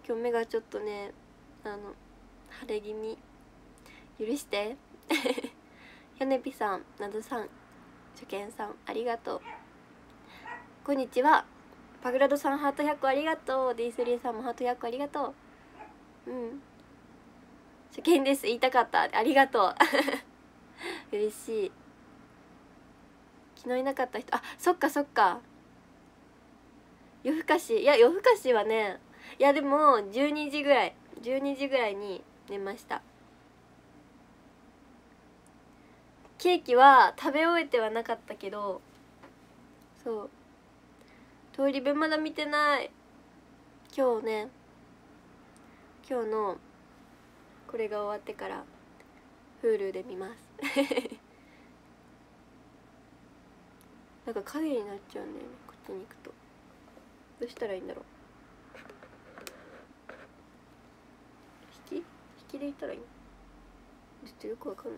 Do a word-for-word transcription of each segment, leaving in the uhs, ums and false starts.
今日目がちょっとねあの腫れ気味、許してひょねぴさん、などさん、初見さんありがとう。こんにちは。パグラドさんハートひゃっこありがとう。 ディースリー さんもハートひゃっこありがとう。うん、初見です言いたかった、ありがとう嬉しい。昨日いなかった人、あ、そっかそっか、夜更かし、いや夜更かしはね、いやでもじゅうにじぐらいじゅうにじぐらいに寝ました。ケーキは食べ終えてはなかったけど、そう通り部まだ見てない。今日ね、今日のこれが終わってから Hulu で見ますなんか影になっちゃうんだよね、こっちに行くと。どうしたらいいんだろう。引き引きでいったらいいの？ちょっとよくわかんない。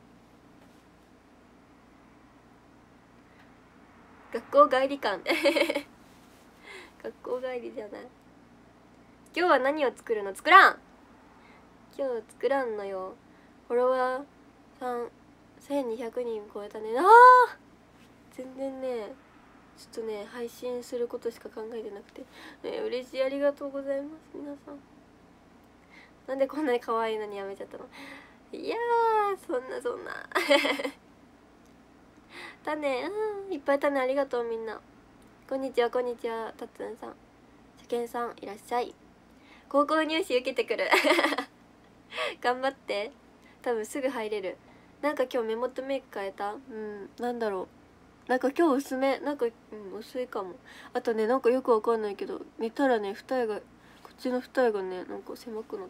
学校帰り感学校帰りじゃない。今日は何を作るの？作らん今日作らんのよ。フォロワーさん せんにひゃくにん超えたね。ああ全然ね、ちょっとね配信することしか考えてなくて、ね、嬉しい、ありがとうございます皆さん。なんでこんなに可愛いのにやめちゃったの？いやーそんなそんな種、うん、いっぱい種ありがとうみんな。こんにちはこんにちは、たっつんさん、初見さんいらっしゃい。高校入試受けてくる頑張って、多分すぐ入れる。なんか今日目元メイク変えた？うん、なんだろう、なんか今日薄め、なんか、うん、薄いかも。あとね、なんかよくわかんないけど寝たらね二重が、こっちの二重がねなんか狭くなった。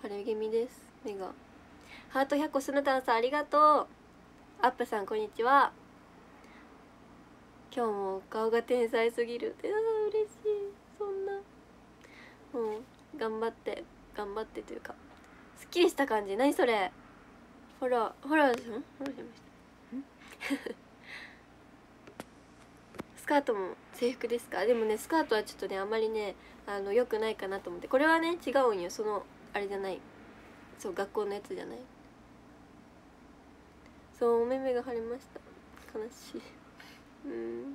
晴れ気味です、目が。ハートひゃっこスヌタンさんありがとう。アップさんこんにちは。今日も顔が天才すぎる。あー嬉しい。そんなもう頑張って頑張ってというか、すっきりした感じ。何それ、ほらほら、んほらしましたスカートも制服ですか？でもねスカートはちょっとねあんまりねあの良くないかなと思って。これはね違うんよ、そのあれじゃない、そう学校のやつじゃない。そうお目目が腫れました、悲しい。うん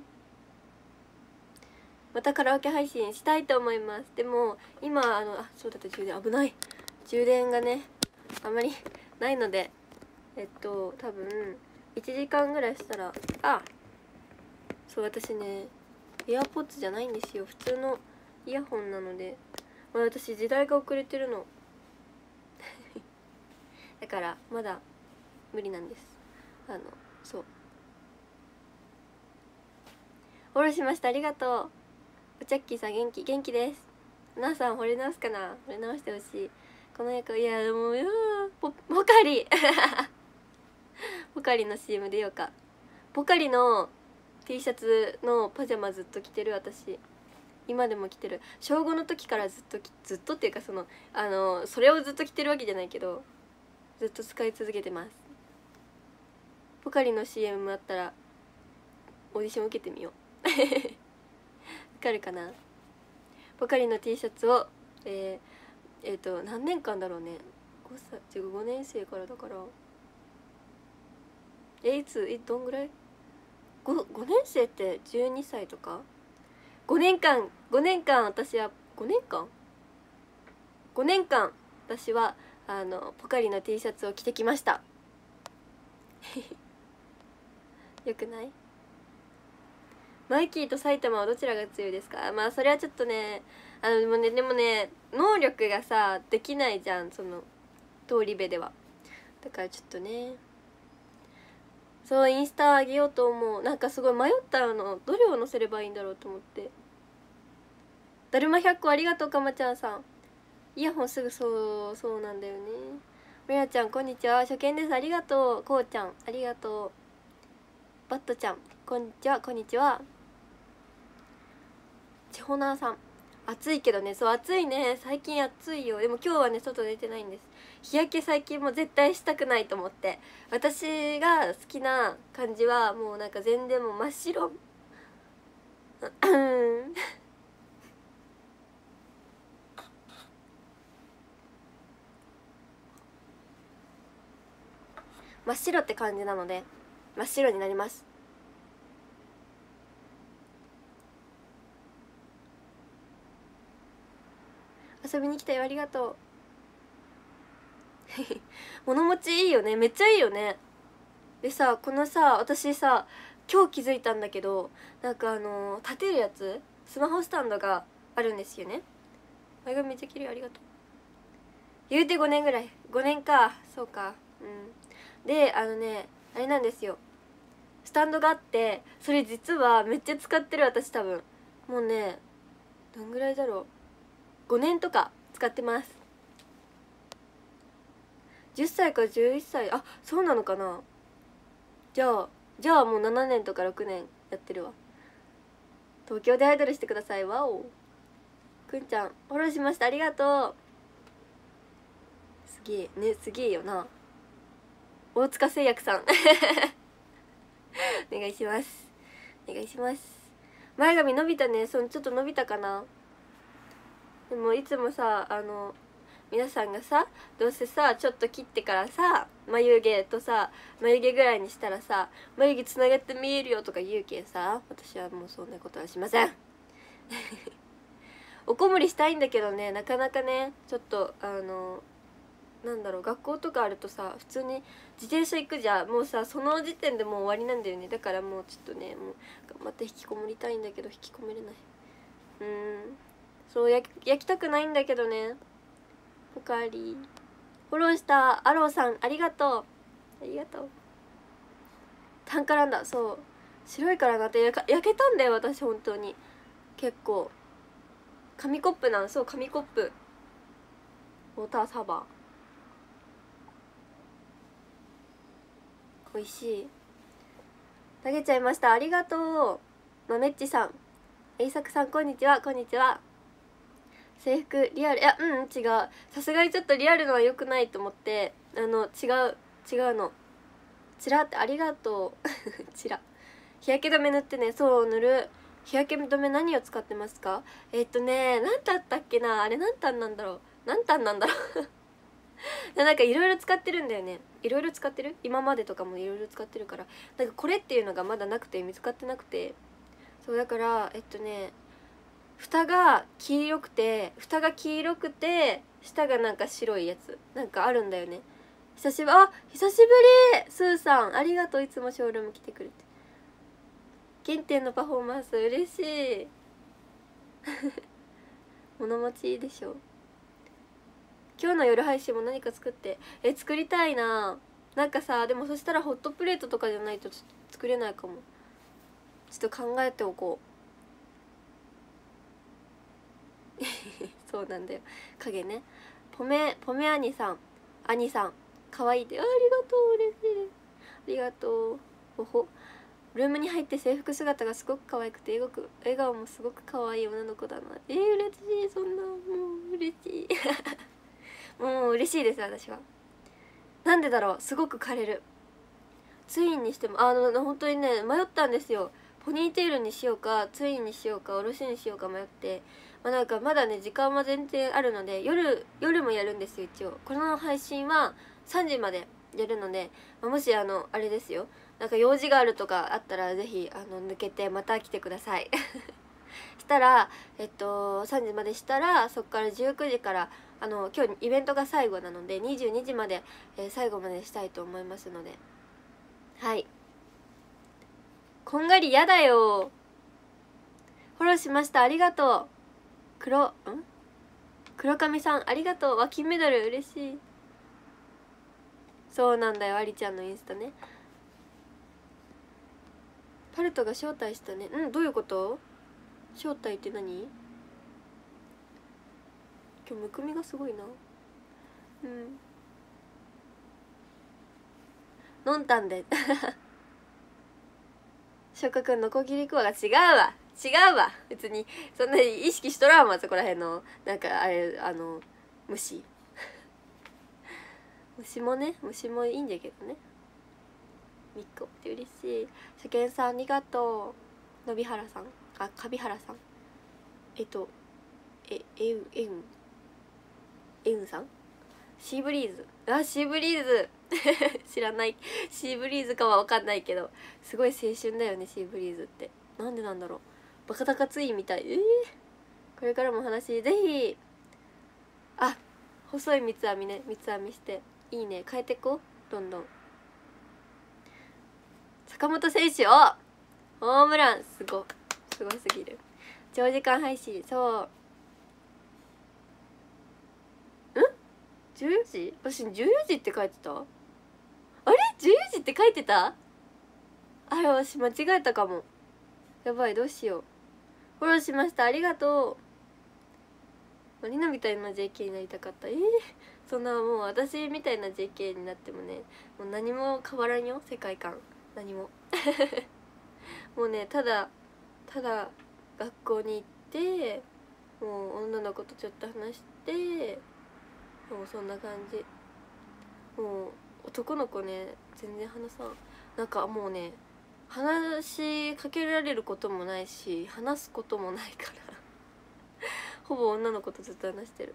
またカラオケ配信したいと思います。でも今あのあそうだった、充電危ない、充電がねあんまりないので、えっと多分いちじかんぐらいしたら、あそう私ねエアポッツじゃないんですよ、普通のイヤホンなので、まあ、私時代が遅れてるのだからまだ無理なんです。あのそうフォローしました、ありがとう。おちゃっきーさん元気元気です。なあさん惚れ直すかな、惚れ直してほしい。この役、いやもういやポポカリポカリの シーエム 出ようか。ポカリの T シャツのパジャマずっと着てる私。今でも着てる。小ごの時からずっとずっとっていうかそのあのそれをずっと着てるわけじゃないけど、ずっと使い続けてます。ポカリの シーエム あったらオーディション受けてみようわかるかな。ポカリの T シャツをえー、えー、と何年間だろうね、ごさい違うごねん生からだから、えいつえどんぐらい 5, 5年生ってじゅうにさいとか、ごねんかんごねんかん私はごねんかんごねんかん私はあのポカリの T シャツを着てきましたよくない？マイキーと埼玉はどちらが強いですか？まあそれはちょっとね、あのでもねでもね能力がさできないじゃん、その通り部では。だからちょっとね、そうインスタ上げようと思う。なんかすごい迷ったの、どれを載せればいいんだろうと思って。だるまひゃっこありがとうかまちゃんさん。イヤホンすぐそうそうなんだよね。みやちゃんこんにちは、初見です、ありがとう。こうちゃんありがとう。バットちゃんこんにちはこんにちは。ちほなーさん暑いけどね、そう暑いね、最近暑いよ。でも今日はね外出てないんです。日焼け最近も絶対したくないと思って。私が好きな感じはもうなんか全然もう真っ白真っ白って感じなので真っ白になります。遊びに来たよ、ありがとう。物持ちいいよね、めっちゃいいよね。でさ、このさ、私さ今日気づいたんだけど、なんかあのー、立てるやつ、スマホスタンドがあるんですよね。前髪めっちゃ綺麗、ありがとう。言うてごねんぐらい、ごねんか、そうか。うんで、あのね、あれなんですよ、スタンドがあって、それ実はめっちゃ使ってる。私多分もうね、どんぐらいだろう、ごねんとか使ってます。じゅっさいかじゅういっさい、あ、そうなのかな。じゃあじゃあもうななねんとかろくねんやってるわ。東京でアイドルしてください。わお、くんちゃんフォローしました、ありがとう。すげえね、すげえよな。大塚製薬さんお願いします、お願いします。前髪伸びたね。そう、ちょっと伸びたかな。でもいつもさ、あの皆さんがさ、どうせさちょっと切ってからさ、眉毛とさ眉毛ぐらいにしたらさ、眉毛つながって見えるよとか言うけんさ、私はもうそんなことはしませんおこもりしたいんだけどね、なかなかね、ちょっとあのなんだろう、学校とかあるとさ、普通に自転車行くじゃん。もうさ、その時点でもう終わりなんだよね。だからもうちょっとね、もう頑張って引きこもりたいんだけど引きこもれない。うーん、そう焼き、焼きたくないんだけどね。おかわり。フォローしたアローさん、ありがとう、ありがとう。タンカランだ、そう白いからなって焼けたんだよ私、本当に。結構紙コップなん、そう、紙コップ、ウォーターサーバー美味しい。投げちゃいました、ありがとう。まめっちさん、えいさくさん、こんにちは。こんにちは。制服リアル、いや、うん、違う、さすがにちょっとリアルのは良くないと思って、あの違う違うの。チラってありがとうチラ、日焼け止め塗ってね。そう塗る。日焼け止め何を使ってますか？えっとね、何だったっけな、あれ何単なんだろう、何単なんだろうなんかいろいろ使ってるんだよね。いろいろ使ってる、今までとかもいろいろ使ってるから、なんかこれっていうのがまだなくて見つかってなくて、そうだからえっとね、蓋が黄色くて蓋が黄色くて下がなんか白いやつなんかあるんだよね。久しぶり、あ、久しぶり。スーさんありがとう、いつもショールーム来てくれて。原点のパフォーマンス嬉しい物持ちいいでしょ。今日の夜配信も何か作って、え作りたいな。なんかさ、でもそしたらホットプレートとかじゃないと作れないかも。ちょっと考えておこうそうなんだよ、影ね。ポメポメ兄さん、兄さん可愛いって、あ、ありがとう、嬉しいです、ありがとう。ほほ、ルームに入って制服姿がすごく可愛くて笑顔笑顔もすごく可愛い女の子だな。えー、嬉しい、そんな、もう嬉しいもう嬉しいです、私は。なんでだろう、すごく枯れる。ツインにしても、あの本当にね迷ったんですよ。ポニーテールにしようかツインにしようかおろしにしようか迷って、まあ、なんかまだね時間は全然あるので、夜夜もやるんですよ。一応この配信はさんじまでやるので、まあ、もしあのあれですよ、なんか用事があるとかあったらぜひあの抜けてまた来てくださいしたらえっとさんじまでしたら、そこからじゅうくじからあの今日イベントが最後なのでにじゅうにじまで、えー、最後までしたいと思いますので、はい。こんがりやだよ。フォローしました、ありがとう。黒ん黒髪さんありがとう。わ、金メダル嬉しい。そうなんだよ、ありちゃんのインスタね。パルトが招待したね。うん、どういうこと？招待って何？今日むくみがすごいな。うん、のんたんで翔くんのこぎりくわが違うわ違うわ、別にそんなに意識しとらんわ、そこらへんのなんかあれ、あの虫虫もね、虫もいいんだけどね。みっこって嬉しい。初見さんありがとう。のびはらさん、あ、かびはらさん、えっとええうえうえうさん、シーブリーズ、あ、シーブリーズ知らない。シーブリーズかは分かんないけど、すごい青春だよねシーブリーズって。なんでなんだろう、バカ高ついみたい。えー、これからもお話ぜひ。あ、細い三つ編みね、三つ編みしていいね。変えてこう、どんどん。坂本選手、おホームラン、すごすごすぎる。長時間配信、そう。んじゅうよじ、私じゅうよじって書いてた。あれじゅうよじって書いてた。あれ私間違えたかも。やばい、どうしよう。フォローしました、ありがとう。マリナみたいな ジェーケー になりたかった。えー、そんなもう私みたいな ジェーケー になってもね、もう何も変わらんよ、世界観。何ももうね、ただただ学校に行って、もう女の子とちょっと話して、もうそんな感じ。もう男の子ね全然話さん。なんかもうね、話しかけられることもないし話すこともないからほぼ女の子とずっと話してる。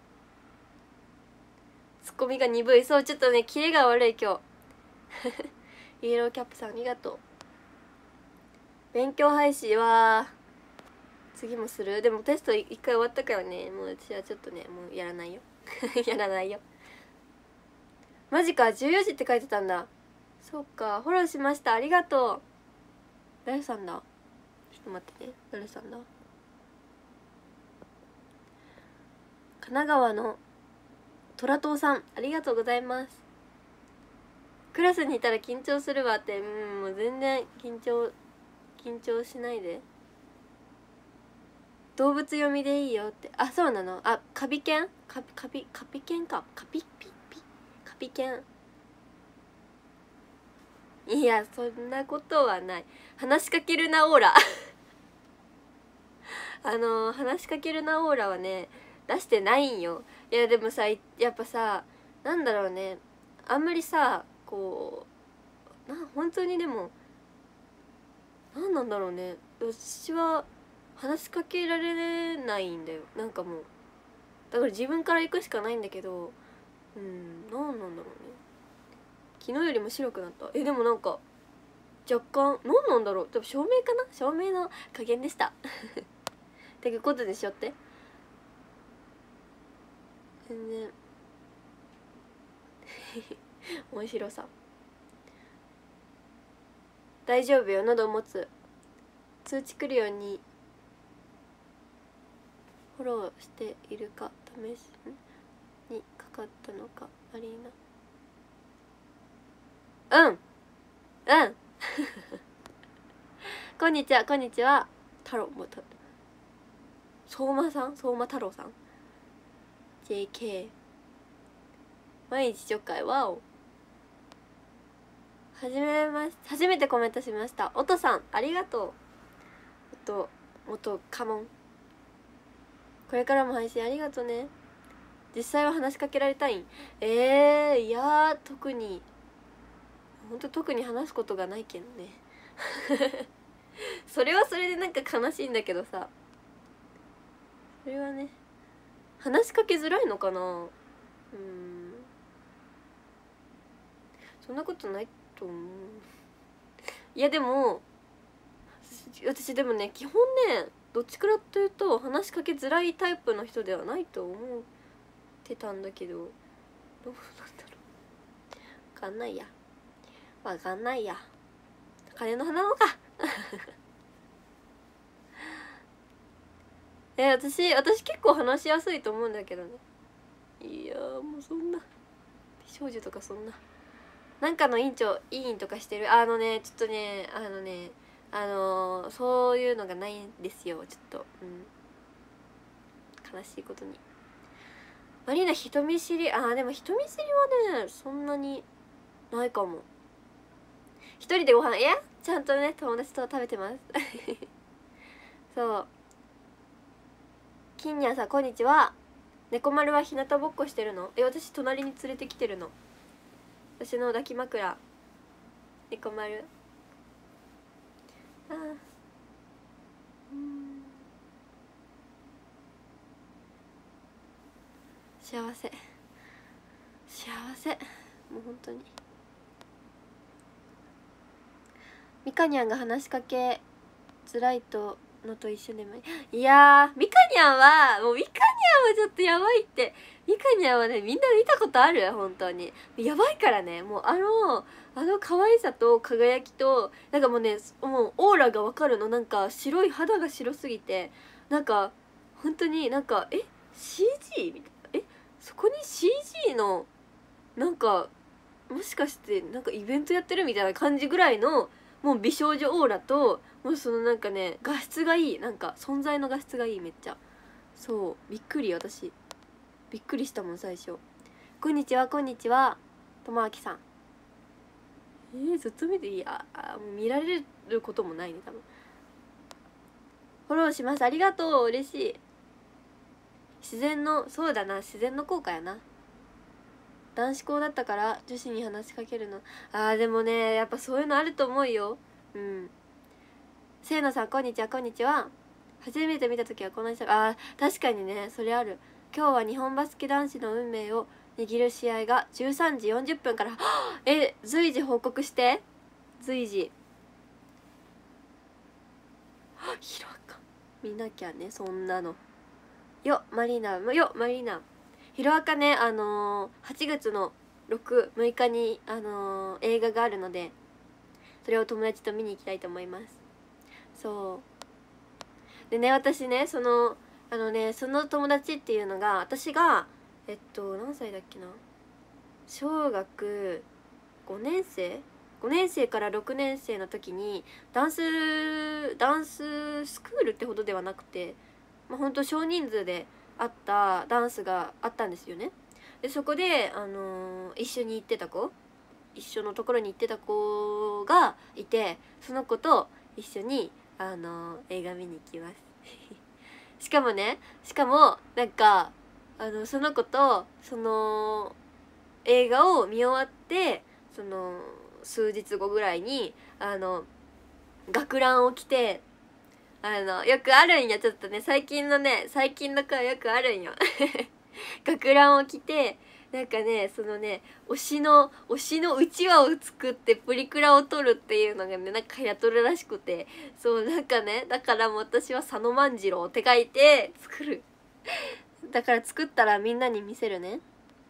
ツッコミが鈍い。そう、ちょっとねキレが悪い今日イエローキャップさんありがとう。勉強配信は次もする。でもテスト一回終わったからね、もう私はちょっとねもうやらないよやらないよ。マジか、じゅうよじって書いてたんだ。そうか、フォローしました、ありがとう。誰さんだ、ちょっと待ってね、誰さんだ。神奈川の虎党さん、ありがとうございます。クラスにいたら緊張するわって。うん、もう全然緊張緊張しないで。動物読みでいいよって。あ、そうなの。あ、カビ犬、カカビカピ犬か、カピピピカピ犬。いや、そんなことはない。話しかけるなオーラあの話しかけるなオーラはね出してないんよ。いやでもさ、やっぱさ、なんだろうね、あんまりさ、こうな、本当にでもなんなんだろうね、私は話しかけられないんだよ。なんかもうだから自分から行くしかないんだけど、うん、なんなんだろうね。昨日よりも白くなった。えでもなんか若干なんなんだろう、多分照明かな、照明の加減でしたっていうことでしょって全然面白さ。大丈夫よ、喉持つ。通知来るようにフォローしているか試しにかかったのかアリーナ。うんうんこんにちは、こんにちは。太郎もた相馬さん、相馬太郎さん ジェーケー 毎日ちょっかい。わお。はじめまし初めてコメントしました。おとさんありがとう。おとおとカモン。これからも配信ありがとね。実際は話しかけられたいん？えー、いや特にほんと特に話すことがないけどねそれはそれでなんか悲しいんだけどさ、それはね話しかけづらいのかな。うん、そんなことないと思う。いやでも私でもね基本ねどっちからというと話しかけづらいタイプの人ではないと思ってたんだけど、どうなんだろう、分かんないや分かんないや金の花なのかえ私私結構話しやすいと思うんだけどね。いやもうそんな美少女とかそんななんかの委員長委員とかしてる。あのねちょっとねあのねあのー、そういうのがないんですよちょっと、うん、悲しいことに。マリーナ人見知り、あーでも人見知りはねそんなにないかも。一人でご飯、いやちゃんとね友達と食べてますそう。金にゃんさんこんにちは。猫丸は日向ぼっこしてるの？え私隣に連れてきてるの。私の抱き枕猫丸。あーうん幸せ幸せもう本当にみかにゃんが話しかけづらいとのと一緒でもいやー、みかにゃんはもうみかにゃんはちょっとやばいって。みかにゃんはね、みんな見たことある？本当にやばいからね。もうあのあの可愛さと輝きとなんかもうね、もうオーラがわかるの。なんか白い肌が白すぎて、なんか本当になんかえ シージー みたいな、えそこに シージー のなんかもしかしてなんかイベントやってるみたいな感じぐらいのもう美少女オーラと、もうそのなんかね画質がいい、なんか存在の画質がいい。めっちゃそうびっくり。私びっくりしたもん最初。こんにちはこんにちはともあきさん。えー、ずっと見ていい？ああ、もう見られることもないね多分。フォローします、ありがとう、嬉しい。自然の、そうだな、自然の効果やな。男子校だったから女子に話しかけるの、あーでもねやっぱそういうのあると思うよ。うん。せいのさんこんにちはこんにちは。初めて見た時はこの人、あー確かにねそれある。今日は日本バスケ男子の運命を握る試合がじゅうさんじよんじゅっぷんからえ随時報告して、随時ひろあか見なきゃねそんなの。よマリーナよマリーナひろあかね、あのー、はちがつのろく、むいかに、あのー、映画があるのでそれを友達と見に行きたいと思います。そうでね、私ねそのあのねその友達っていうのが、私がえっと何歳だっけな、小学ごねんせいごねんせいからろくねんせいの時にダンスダンススクールってほどではなくて、まあ、ほんと少人数であったダンスがあったんですよね。でそこで、あのー、一緒に行ってた子一緒のところに行ってた子がいて、その子と一緒に、あのー、映画見に行きますしかもねしかもなんかあのその子とその映画を見終わってその数日後ぐらいにあの学ランを着て、あのよくあるんや、ちょっとね最近のね最近の子はよくあるんよ学ランを着て、なんかねそのね推しの推しのうちわを作ってプリクラを撮るっていうのがねなんか流行っとるらしくて、そうなんかねだからもう私は佐野万次郎って書いて作るだから作ったらみんなに見せるね。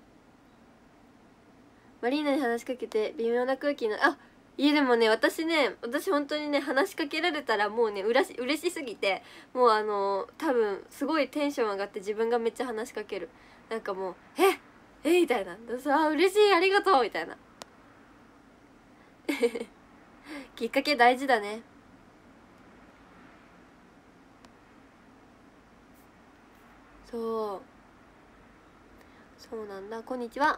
マリーナに話しかけて微妙な空気の、あいやでもね私ね私本当にね話しかけられたらもうねうらし嬉しすぎて、もうあの多分すごいテンション上がって自分がめっちゃ話しかける。なんかもうええみたいな、あ嬉しいありがとうみたいなきっかけ大事だね。そうそうなんだ。こんにちは。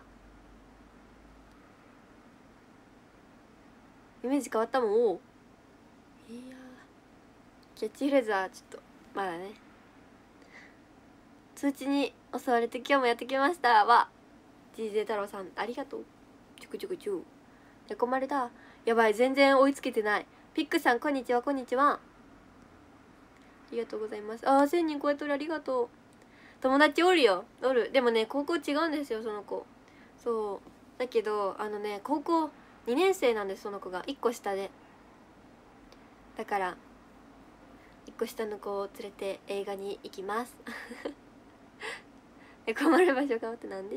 イメージ変わったもん。おおいやキャッチフレーズはちょっとまだね。通知に襲われて今日もやってきましたは ジージェー 太郎さんありがとう。ちょくちょくちゅうやこまれだ。やばい全然追いつけてない。ピックさんこんにちはこんにちは。ありがとうございます。あーせんにん超えとる、ありがとう。友達おるよおる。でもね高校違うんですよその子。そうだけどあのね高校にねんせいなんですその子が。いっこ下で、だからいっこ下の子を連れて映画に行きますえ困る場所がってなんで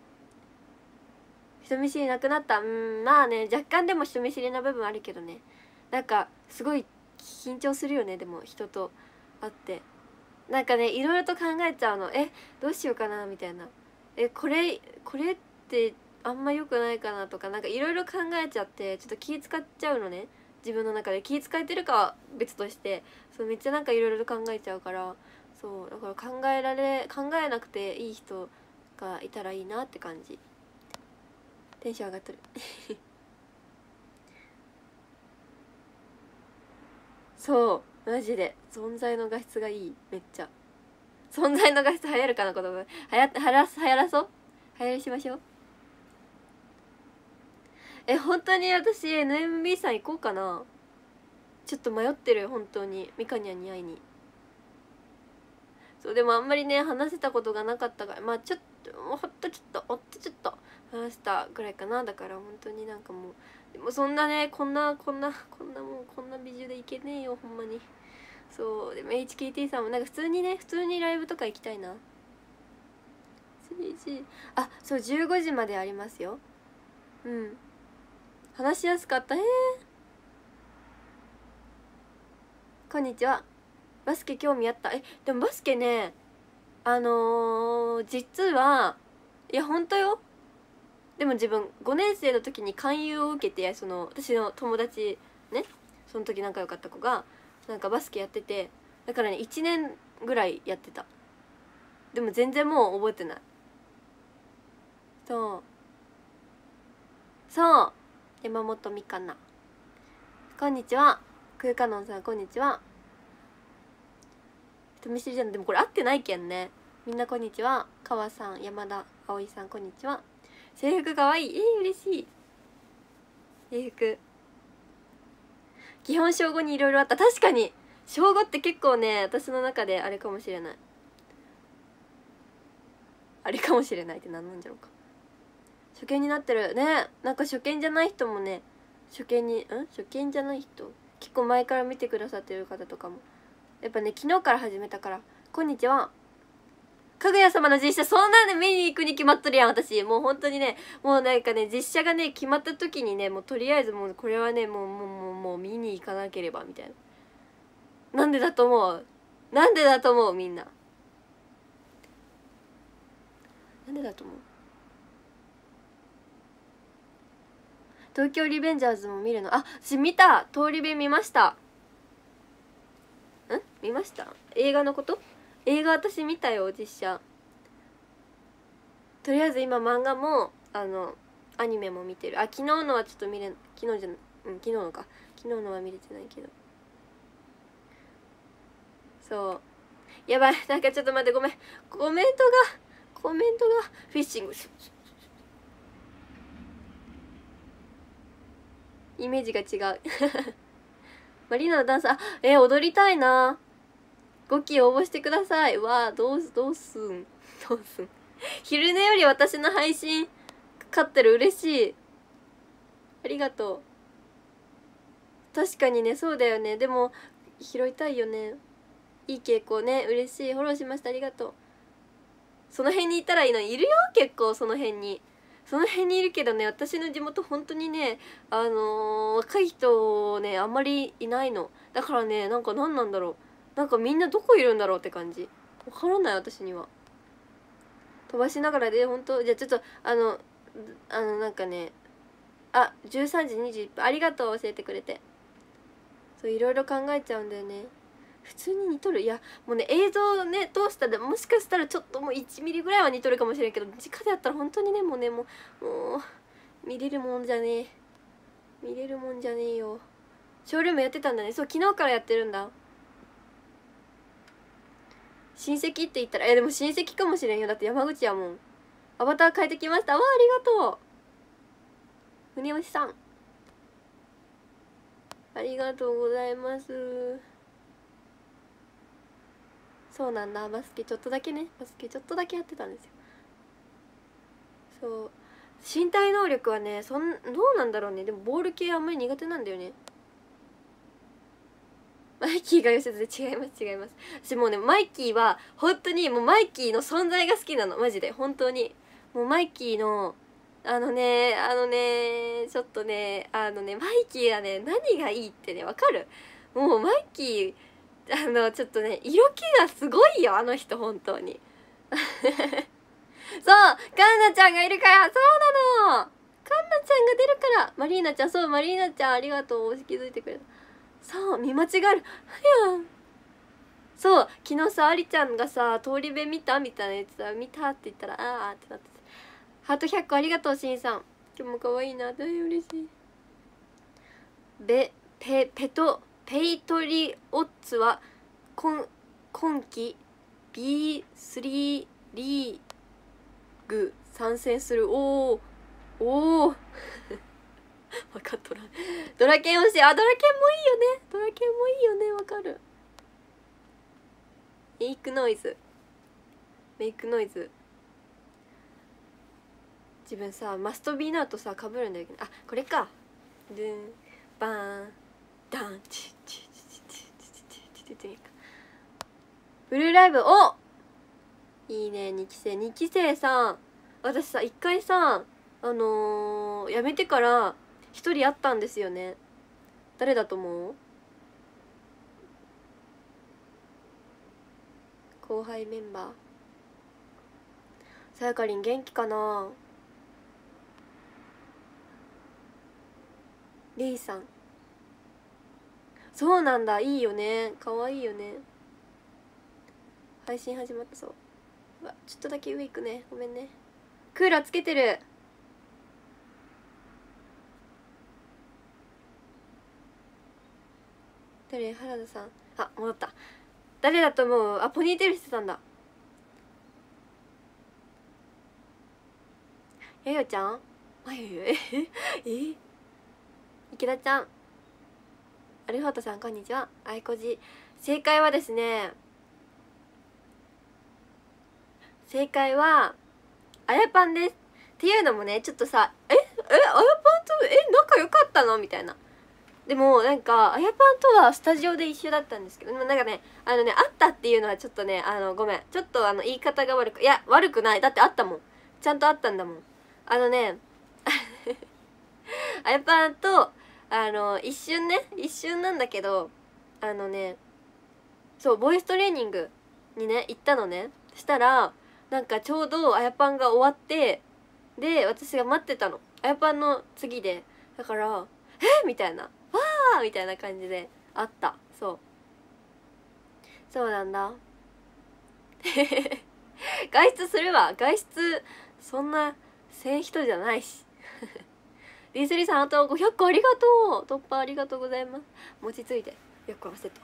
人見知りなくなった？うんまあね若干でも人見知りな部分あるけどね、なんかすごい緊張するよね。でも人と会ってなんかねいろいろと考えちゃうの。えどうしようかなみたいな、えこれこれってあんま良くないかなとか、なんかいろいろ考えちゃってちょっと気使っちゃうのね。自分の中で気使えてるかは別として、そうめっちゃなんかいろいろと考えちゃうから、そうだから考えられ考えなくていい人がいたらいいなって感じ。テンション上がっとるそうマジで存在の画質がいい。めっちゃ存在の画質流行るかな、子供はやはら流行らそう流行りしましょう。え本当に私 エヌエムビー さん行こうかな。ちょっと迷ってる本当にみかにゃんに会いに。そうでもあんまりね話せたことがなかったから、まあちょっとほっとちょっとほっとちょっと話したぐらいかな。だから本当になんかもうでもそんなね、こんなこんなこんなもうこんな美女でいけねえよほんまに。そうでも エイチケーティー さんもなんか普通にね、普通にライブとか行きたいな。あ、そうじゅうごじまでありますよ。うん、話しやすかった。えー、こんにちは。バスケ興味あった？えでもバスケね、あのー、実はいや本当よ。でも自分ごねん生の時に勧誘を受けて、その私の友達ね、その時仲良かった子がなんかバスケやってて、だからねいちねんぐらいやってた。でも全然もう覚えてない。そうそう山本美香な。こんにちは。空カノンさんこんにちは。人見知りじゃん。でもこれ合ってないけんね。みんなこんにちは。川さん、山田葵さんこんにちは。制服かわいい。えー、嬉しい。制服基本小ごにいろいろあった。確かに小ごって結構ね、私の中であれかもしれない。あれかもしれないって何なんじゃろうか。初見になってるね。なんか初見じゃない人もね、初見にん初見じゃない人結構前から見てくださってる方とかもやっぱね、昨日から始めたから。こんにちは。かぐや様の実写、そんなんで見に行くに決まっとるやん私。もう本当にね、もうなんかね、実写がね決まった時にね、もうとりあえずもうこれはね、もうもうもうもう見に行かなければみたいな。なんでだと思う？なんでだと思う？みんななんでだと思う？東京リベンジャーズも見るの？あ、私見た。通り部見ました。ん見ました？映画のこと？映画私見たよ、実写。とりあえず今漫画もあのアニメも見てる。あ、昨日のはちょっと見れん、昨日じゃない、うん昨日のか、昨日のは見れてないけど。そうやばい、なんかちょっと待って、ごめん、コメントがコメントがフィッシングイメージが違うマリーナのダンス、あ、えー、踊りたいな。ごき応募してください。わあ、どうすどうすんどうすん昼寝より私の配信かかってる。嬉しい、ありがとう。確かにね、そうだよね。でも拾いたいよね。いい傾向ね。嬉しい、フォローしました、ありがとう。その辺にいたらいいのに。いるよ結構その辺にその辺にいるけどね、私の地元本当にね、あのー、若い人ねあんまりいないの。だからね、なんか何なんだろう、なんかみんなどこいるんだろうって感じ。わからない私には。飛ばしながらで、本当じゃあちょっとあのあのなんかね、あじゅうさんじにじゅういっぷん、ありがとう教えてくれて。そういろいろ考えちゃうんだよね。普通に似とる。いやもうね、映像ね通したらもしかしたらちょっともういちミリぐらいは似とるかもしれんけど、直でやったら本当にね、もうね、もうもう見れるもんじゃねえ見れるもんじゃねえよ。ショールームやってたんだね。そう、昨日からやってるんだ。親戚って言ったら、えでも親戚かもしれんよ。だって山口やもん。アバター変えてきました。わあ、ありがとうふにおしさん、ありがとうございます。そうなんだ、バスケちょっとだけね、バスケちょっとだけやってたんですよ。そう身体能力はね、そんどうなんだろうね。でもボール系あんまり苦手なんだよね。マイキーが寄せて違います違います。私もうね、マイキーは本当にもうマイキーの存在が好きなのマジで。本当にもうマイキーのあのねあのねちょっとねあのねマイキーはね、何がいいってね、わかる？もうマイキーあのちょっとね、色気がすごいよあの人本当にそうカンナちゃんがいるから。そうなの、カンナちゃんが出るから。マリーナちゃん、そうマリーナちゃんありがとう、気づいてくれた。そう見間違えるやん。そう昨日さ、ありちゃんがさ通り部見たみたいなやつさ、見たって言ったらあーってなってて。ハートひゃっこありがとうしんさん。今日も可愛いな、大変嬉しい。ベペペトペイトリオッツは今今季 ビースリー リーグ参戦する。おーおー分かっとらん。ドラケン欲しい。あ、ドラケンもいいよね、ドラケンもいいよね、わかる。メイクノイズメイクノイズ自分さマストビーナーとさかぶるんだけど、あこれか、 ドゥンバーンダンチッチッチッチッチッチッチッブルーライブ、おいいね。にきせいにきせいさん、私さ一回さあのー、辞めてから一人会ったんですよね。誰だと思う？後輩メンバー。さやかりん元気かな。レイさん、そうなんだ。いいよね、かわいいよね。配信始まったそう。うわ、ちょっとだけ上行くね、ごめんね。クーラーつけてる。誰？原田さん。あ、戻った。誰だと思う？あ、ポニーテールしてたんだ。やよちゃん？あゆゆええ池田ちゃん、アルファートさんこんにちは。あいこじ。正解はですね、正解はあやパンです。っていうのもね、ちょっとさ、ええあやパンとえ仲良かったのみたいな。でもなんかあやパンとはスタジオで一緒だったんですけど、でもなんかね、あのね、あったっていうのはちょっとね、あのごめん、ちょっとあの言い方が悪く、いや悪くない、だってあったもん、ちゃんとあったんだもん。あのねあやパンとあの一瞬ね、一瞬なんだけど、あのね、そうボイストレーニングにね行ったのね。したらなんかちょうどあやパンが終わって、で私が待ってたの、あやパンの次で。だからえみたいな、わーみたいな感じであった。そうそうなんだ外出するわ、外出そんなせん人じゃないしディースリーさんあとごひゃっこありがとう。突破ありがとうございます。餅ついてよく合わせた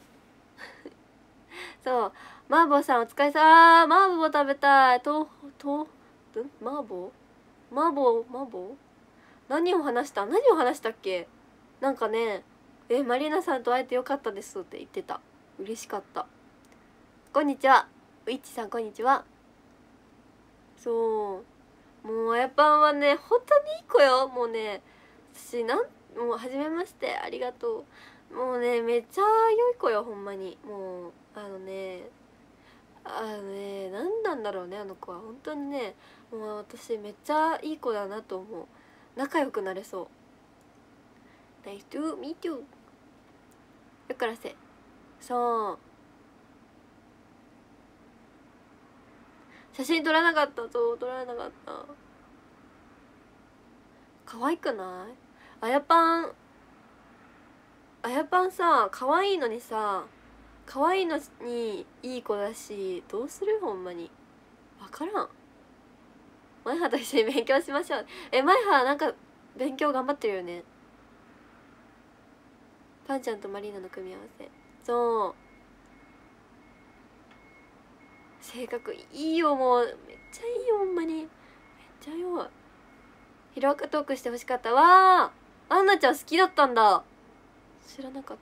そう、マーボーさんお疲れさ。あーマーボー食べたい。ととんマーボーマーボーマーボー何を話した何を話したっけ。なんかね、えマリーナさんと会えてよかったですって言ってた。嬉しかった。こんにちは。ウイッチさんこんにちは。そうもうあやパンはね本当にいい子よ。もうね私なんもう初めまして、ありがとう。もうねめっちゃ良い子よ、ほんまに。もうあのねあのね何なんだろうね、あの子は本当にね、もう私めっちゃいい子だなと思う。仲良くなれそう。 Nice to meet you。 よからせ。そう写真撮らなかった。そう撮らなかった。可愛くない？あやパンあやパンさ可愛いのにさ、可愛いのにいい子だし、どうするほんまに分からん。マイハと一緒に勉強しましょう。えマイハなんか勉強頑張ってるよね。パンちゃんとマリーナの組み合わせ。そう性格いいよ、もうめっちゃいいよほんまに、めっちゃよい。ヒロアカトークしてほしかったわー。アンナちゃん好きだったんだ、知らなかった。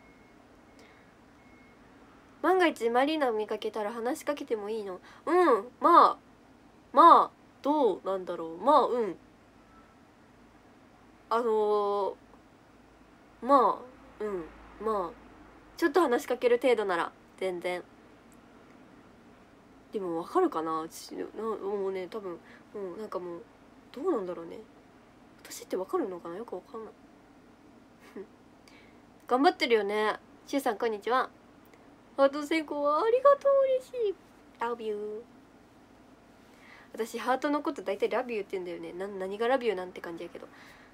万が一マリーナを見かけたら話しかけてもいいの？うんまあまあどうなんだろう。まあうんあのー、まあうんまあちょっと話しかける程度なら全然。でも分かるかな私な。もうね多分もうなんかもうどうなんだろうね、私って分かるのかな、よく分かんない頑張ってるよね。しゅうさんこんにちは。ハート先行はありがとう、嬉しい。ラビュー。私ハートのこと大体ラビューって言うんだよね。な何がラビューなんて感じやけど。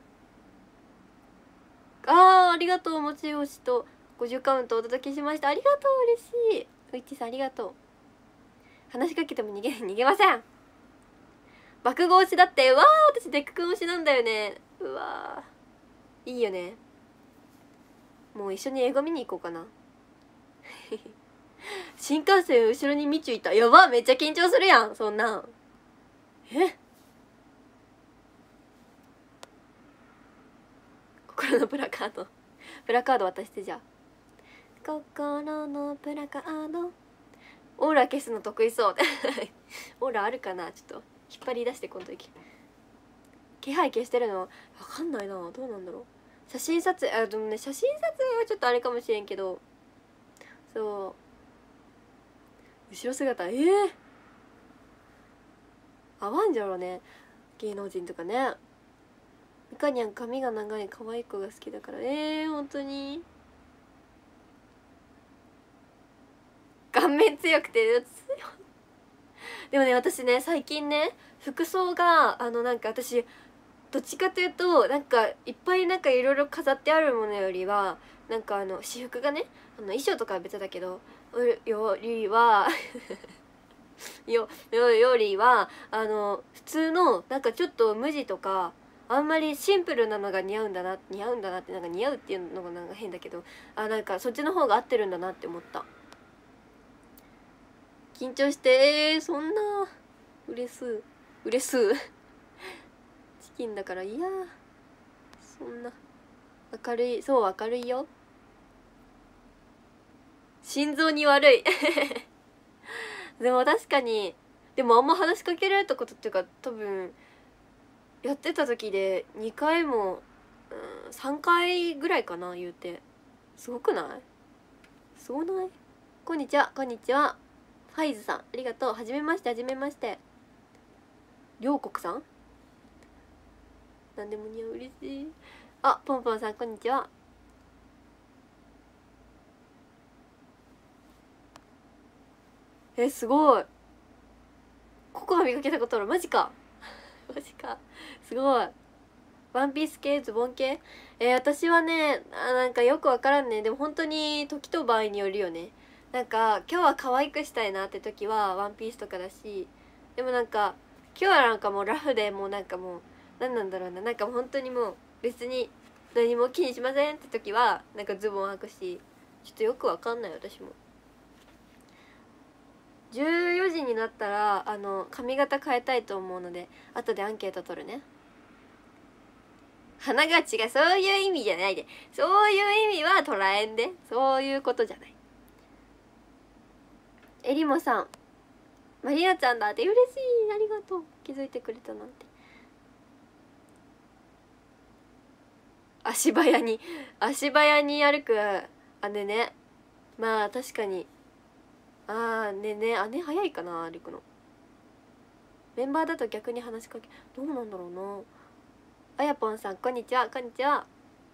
あーありがとう、もちよしとごじゅうカウントお届けしました。ありがとう、嬉しい。ウイッチさんありがとう。話しかけても逃げ逃げません。爆豪推しだって。わー私デック君推しなんだよね。うわーいいよね。もう一緒に映画見に行こうかな新幹線後ろにみちゅいた。やば、めっちゃ緊張するやんそんなん。え心のプラカードプラカード渡して。じゃあ心のプラカード。オーラ消すの得意そうオーラあるかな、ちょっと引っ張り出してこの時。 気配消してるのわかんないな。どうなんだろう。写真撮影、あでもね写真撮影はちょっとあれかもしれんけど、そう後ろ姿ええー、合わんじゃろうね、芸能人とかね。みかにゃん髪が長い可愛い子が好きだから。えー、本当に顔面強くて強い。でもね私ね最近ね服装があのなんか私どっちかというとなんかいっぱいなんかいろいろ飾ってあるものよりはなんかあの私服がねあの衣装とかは別だけどよりはよよよりはあの普通のなんかちょっと無地とかあんまりシンプルなのが似合うんだな似合うんだなってなんか似合うっていうのがなんか変だけど、あなんかそっちの方が合ってるんだなって思った。緊張してえー、そんなうれすううれすチキンだからいやそんな明るいそう明るいよ。心臓に悪いでも確かにでもあんま話しかけられたことっていうか多分やってた時でにかいも、うん、さんかいぐらいかな言うて。すごくない？すごない？こんにちはこんにちはファイズさんありがとう。はじめましてはじめまして。両国さんなんでも似合う嬉しい。あポンポンさんこんにちは。えすごいココア見かけたことある。マジかマジかすごい。ワンピース系ズボン系えー、私はねあなんかよくわからんね。でも本当に時と場合によるよね。なんか今日は可愛くしたいなって時はワンピースとかだし、でもなんか今日はなんかもうラフでもうなんかもう何なんだろうな、なんか本当にもう別に何も気にしませんって時はなんかズボン履くし、ちょっとよくわかんない私も。じゅうよじになったらあの髪型変えたいと思うので後でアンケート取るね。花がちがそういう意味じゃないで、そういう意味は捉えんで、そういうことじゃない。えりもさんマリアちゃんだって嬉しい、ありがとう、気づいてくれたなんて。足早に足早に歩く姉ね。まあ確かにああねね姉早いかな歩くの。メンバーだと逆に話しかけどうなんだろうな。あやぽんさんこんにちはこんにちは。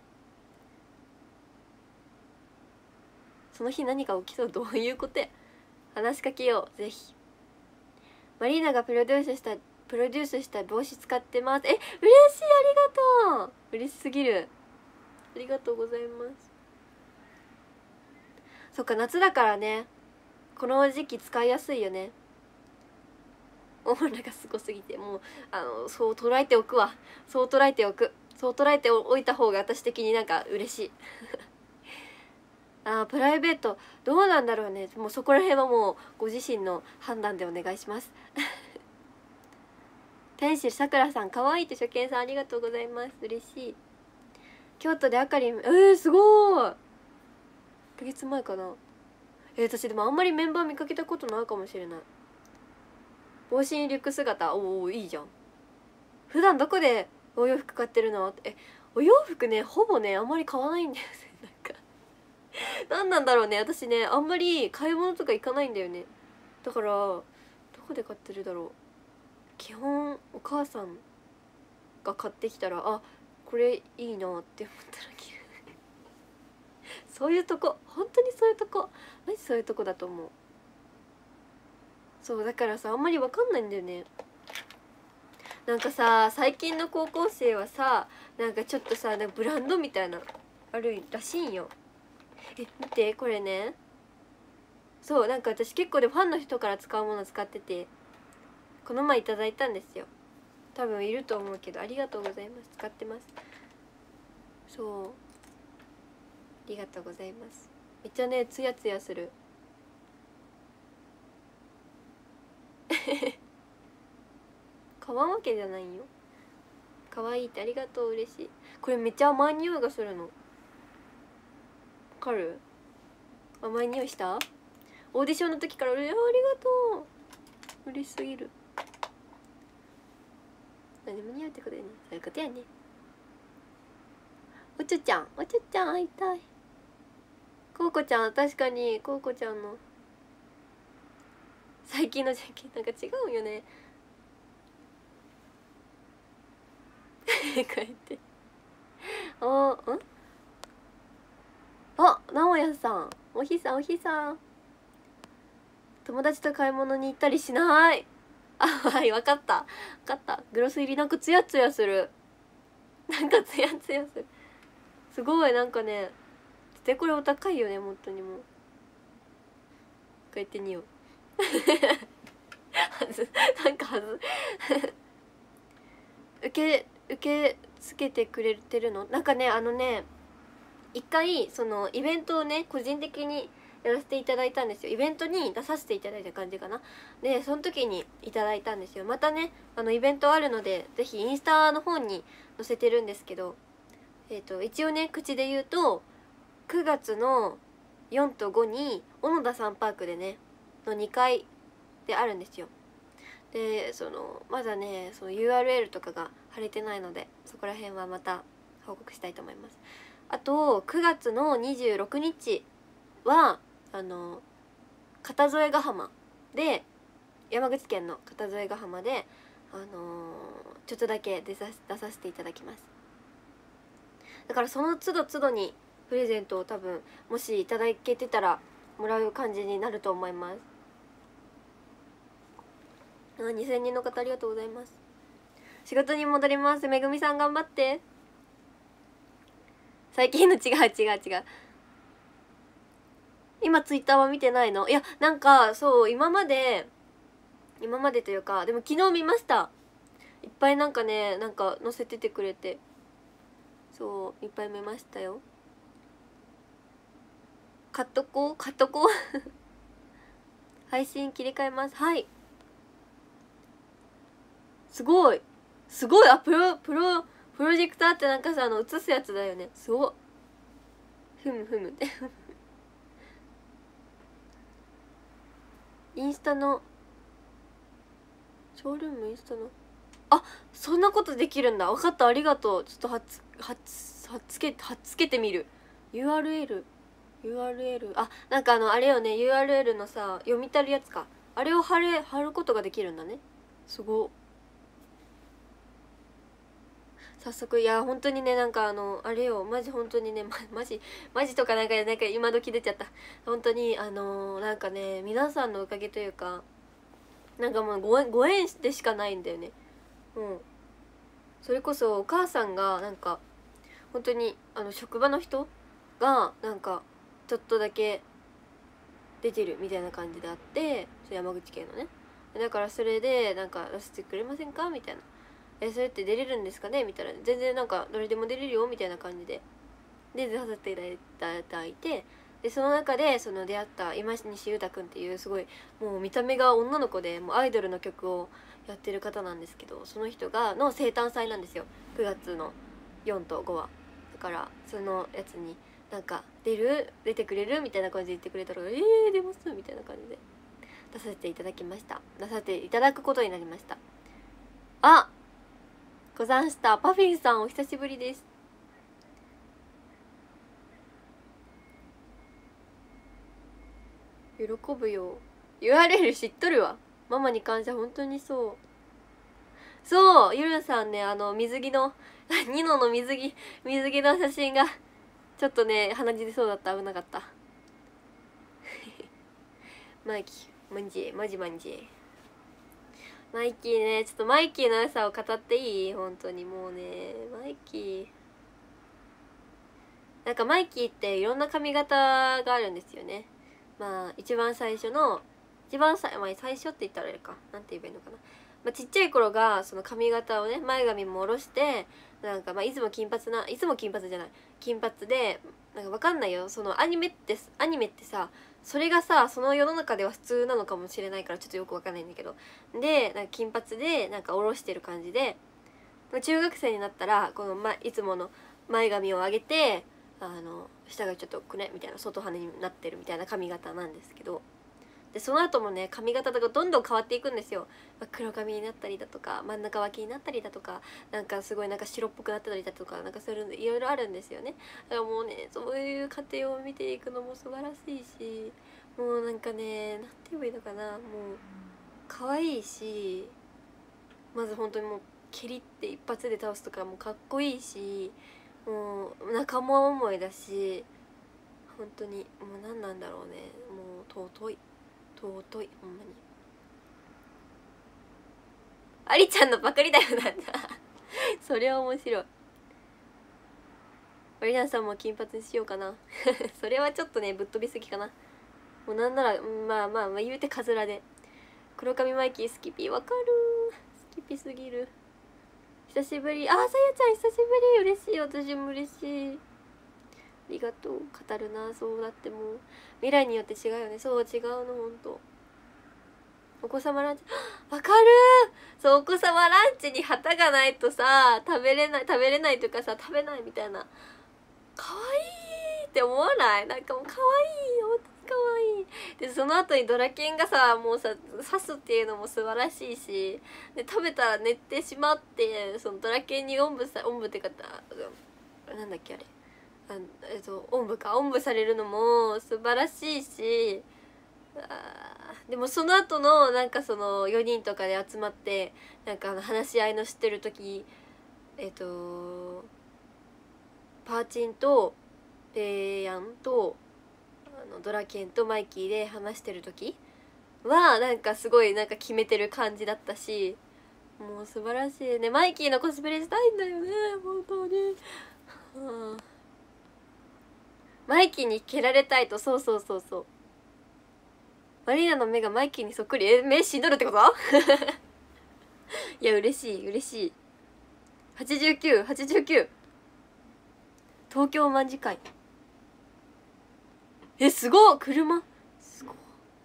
その日何か起きそう、どういうことや。話しかけようぜひ。マリーナがプロデュースしたプロデュースした帽子使ってます。え嬉しい、ありがとう、嬉しすぎる、ありがとうございます。そっか夏だからねこの時期使いやすいよね。オーラがすごすぎてもうあのそう捉えておくわ、そう捉えておくそう捉えておいた方が私的になんか嬉しいあープライベートどうなんだろうね。もうそこら辺はもうご自身の判断でお願いします天使さくらさんかわいいって初見さんありがとうございます、嬉しい。京都であかりんえー、すごいいっかげつまえかな。えー、私でもあんまりメンバー見かけたことないかもしれない。帽子にリュック姿おおいいじゃん。普段どこでお洋服買ってるのって。えお洋服ねほぼねあんまり買わないんだよねなんか何なんだろうね私ねあんまり買い物とか行かないんだよね。だからどこで買ってるだろう。基本お母さんが買ってきたらあこれいいなって思ったら着るそういうとこ本当にそういうとこマジそういうとこだと思う。そうだからさあんまり分かんないんだよね。なんかさ最近の高校生はさなんかちょっとさなんかブランドみたいなあるらしいんよ。え見てこれね。そうなんか私結構でファンの人から使うもの使っててこの前いただいたんですよ。多分いると思うけどありがとうございます、使ってます。そうありがとうございます。めっちゃねツヤツヤする買わんわけじゃないよ。可愛いってありがとう嬉しい。これめっちゃ甘い匂いがするのわかる。甘い匂いしたオーディションの時からありがとう嬉しすぎる。 何も似合うってことやね。そういうことやね。おちょちゃん、おちょちゃん会いたい。こうこちゃん、確かにこうこちゃんの最近のジャケなんか違うよね。こうやっておんあ、直哉さん、おひさんおひさん、友達と買い物に行ったりしない。あ、はい、分かった分かった。グロス入りなんかツヤツヤする。なんかツヤツヤする。すごいなんかね、でこれお高いよね本当に。もうこうやってにおうはずなんかはず受け受け付けてくれてるの。なんかね、あのね、一回そのイベントをね個人的にやらせていただいたんですよ。イベントに出させていただいた感じかな。でその時にいただいたんですよ。またね、あのイベントあるのでぜひインスタの方に載せてるんですけど、えーと一応ね口で言うとくがつのよんとごに小野田サンパークでねのにかいであるんですよ。でそのまだねその ユーアールエル とかが貼れてないので、そこら辺はまた報告したいと思います。あとくがつのにじゅうろくにちはあの片添ヶ浜で、山口県の片添ヶ浜であのー、ちょっとだけ出さ出させていただきます。だからその都度都度にプレゼントを多分もしいただけてたらもらう感じになると思います。あ、にせんにんの方ありがとうございます。仕事に戻ります。めぐみさん頑張って。最近の違う違う違う。今ツイッターは見てないの？いやなんかそう今まで今までというかでも昨日見ました。いっぱいなんかねなんか載せててくれて、そういっぱい見ましたよ。買っとこう買っとこう配信切り替えます。はい、すごいすごい。あ、プロプロプロジェクターってなんかさ、あの映すやつだよね。すごっ。ふむふむってインスタのショールームインスタのあ、そんなことできるんだ。分かった、ありがとう。ちょっとはつはつはっつけはっつけてみる。 ユーアールエルユーアールエル あ、なんかあのあれよね、 ユーアールエル のさ読み取るやつか、あれを貼れ貼ることができるんだね。すごっ。早速、いや本当にね、なんかあのあれよ、マジ本当にね、ま、マジマジとかなんかなんか今時出ちゃった。本当にあのー、なんかね皆さんのおかげというか、なんかもうご縁ご縁でしかないんだよね。うん、それこそお母さんがなんか本当にあの職場の人がなんかちょっとだけ出てるみたいな感じであって、山口県のね、だからそれでなんか出してくれませんかみたいな、えそれって出れるんですかねみたいな、全然なんかどれでも出れるよみたいな感じでで出させていただいて、でその中でその出会った今西裕太くんっていうすごいもう見た目が女の子でもうアイドルの曲をやってる方なんですけど、その人がの生誕祭なんですよ、くがつのよんとごは。だからそのやつになんか出る出てくれるみたいな感じで言ってくれたら、えー出ますみたいな感じで出させていただきました。出させていただくことになりました。あ、ござんした。パフィンさんお久しぶりです。喜ぶよ。 ユーアールエル 知っとるわ。ママに感謝。本当にそうそう。ゆるさんね、あの水着のニノの水着水着の写真がちょっとね鼻血出そうだった。危なかったマイキーマンジェマジマンジェマイキーね、ちょっとマイキーの良さを語っていい？本当にもうね、マイキーなんかマイキーっていろんな髪型があるんですよね。まあ一番最初の一番最、まあ、最初って言ったらあれかなんて言えばいいのかな、まあ、ちっちゃい頃がその髪型をね前髪も下ろしてなんかまあいつも金髪ないつも金髪じゃない金髪でなんかわかんないよ、そのアニメってアニメってさそれがさその世の中では普通なのかもしれないからちょっとよくわかんないんだけど、でなんか金髪でなんか下ろしてる感じで、中学生になったらこの、ま、いつもの前髪を上げてあの下がちょっとくねみたいな外羽になってるみたいな髪型なんですけど、 でその後もね髪型とかどんどん変わっていくんですよ。黒髪になったりだとか真ん中脇になったりだとかなんかすごいなんか白っぽくなったりだとかなんかそういうのいろいろあるんですよね。だからもうねそういう過程を見ていくのも素晴らしいし、もうなんかねなんて言えばいいのかな、もう可愛いし、まず本当にもう蹴りって一発で倒すとかもかっこいいし、もう仲間思いだし、本当にもう何なんだろうね、もう尊い尊い、ほんまにありちゃんのパクリだよなんだそれは面白い。マリナさんも金髪にしようかなそれはちょっとねぶっ飛びすぎかな。もうなんならまあまあまあ言うてカズラで黒髪マイキースキピーわかるー、スキピすぎる。久しぶり、あーさやちゃん久しぶり、嬉しい、私も嬉しい、ありがとう。語るな、そうだってもう未来によって違うよね。そう違うのほんと。お子様ランチわかるー、そうお子様ランチに旗がないとさ食べれない食べれないというかさ食べないみたいな、かわいいって思わない？なんかもうかわいい、本当にかわいい。でその後にドラケンがさもうさ刺すっていうのも素晴らしいし、で食べたら寝てしまってそのドラケンにおんぶさおんぶってかたなんだっけあれあえっとおんぶかおんぶされるのも素晴らしいし、あでもその後のなんかそのよにんとかで集まってなんかあの話し合いのしてる時、えっとパーチンとレイヤンとあのドラケンとマイキーで話してる時はなんかすごいなんか決めてる感じだったし、もう素晴らしいね。マイキーのコスプレしたいんだよね本当に、はあ、マイキーに蹴られたいと。そうそうそうそう、マリーナの目がマイキーにそっくり。え目死んどるってこといや嬉しい嬉しい。はちじゅうきゅう、はちじゅうきゅう、東京卍会、えすごっ、車すごっ。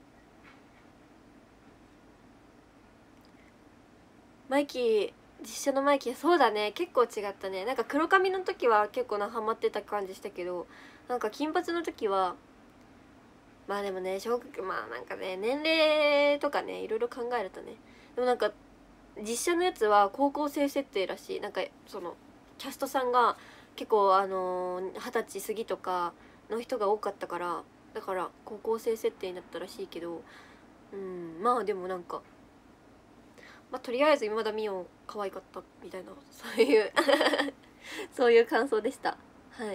マイキー実写のマイキー、そうだね結構違ったね。なんか黒髪の時は結構なハマってた感じしたけど、なんか金髪の時はまあでもね小学まあなんかね年齢とかねいろいろ考えるとね、でもなんか実写のやつは高校生設定らしい。なんかそのキャストさんが結構あの二十歳過ぎとかの人が多かったから、だから高校生設定になったらしいけど、うんまあでもなんかまあとりあえず今田美桜可愛かったみたいな、そういうそういう感想でした。はい、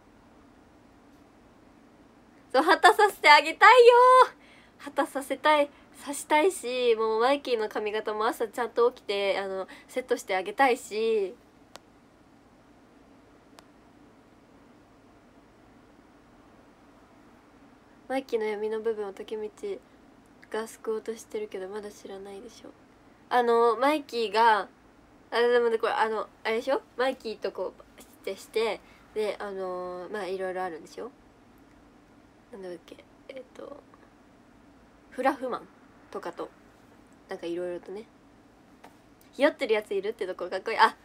そう旗させてあげたいよ、旗させたい、さしたいし、もうマイキーの髪型も朝ちゃんと起きてあのセットしてあげたいし、マイキーの闇の部分を竹道が救おうとしてるけどまだ知らないでしょ。あのマイキーがあでもねこれあのあれでしょ、マイキーとこうしてしてであのまあいろいろあるんでしょ。なんだっけえっとフラフマンとかとなんかいろいろとね、ひよってるやついるってとこかっこいい。あ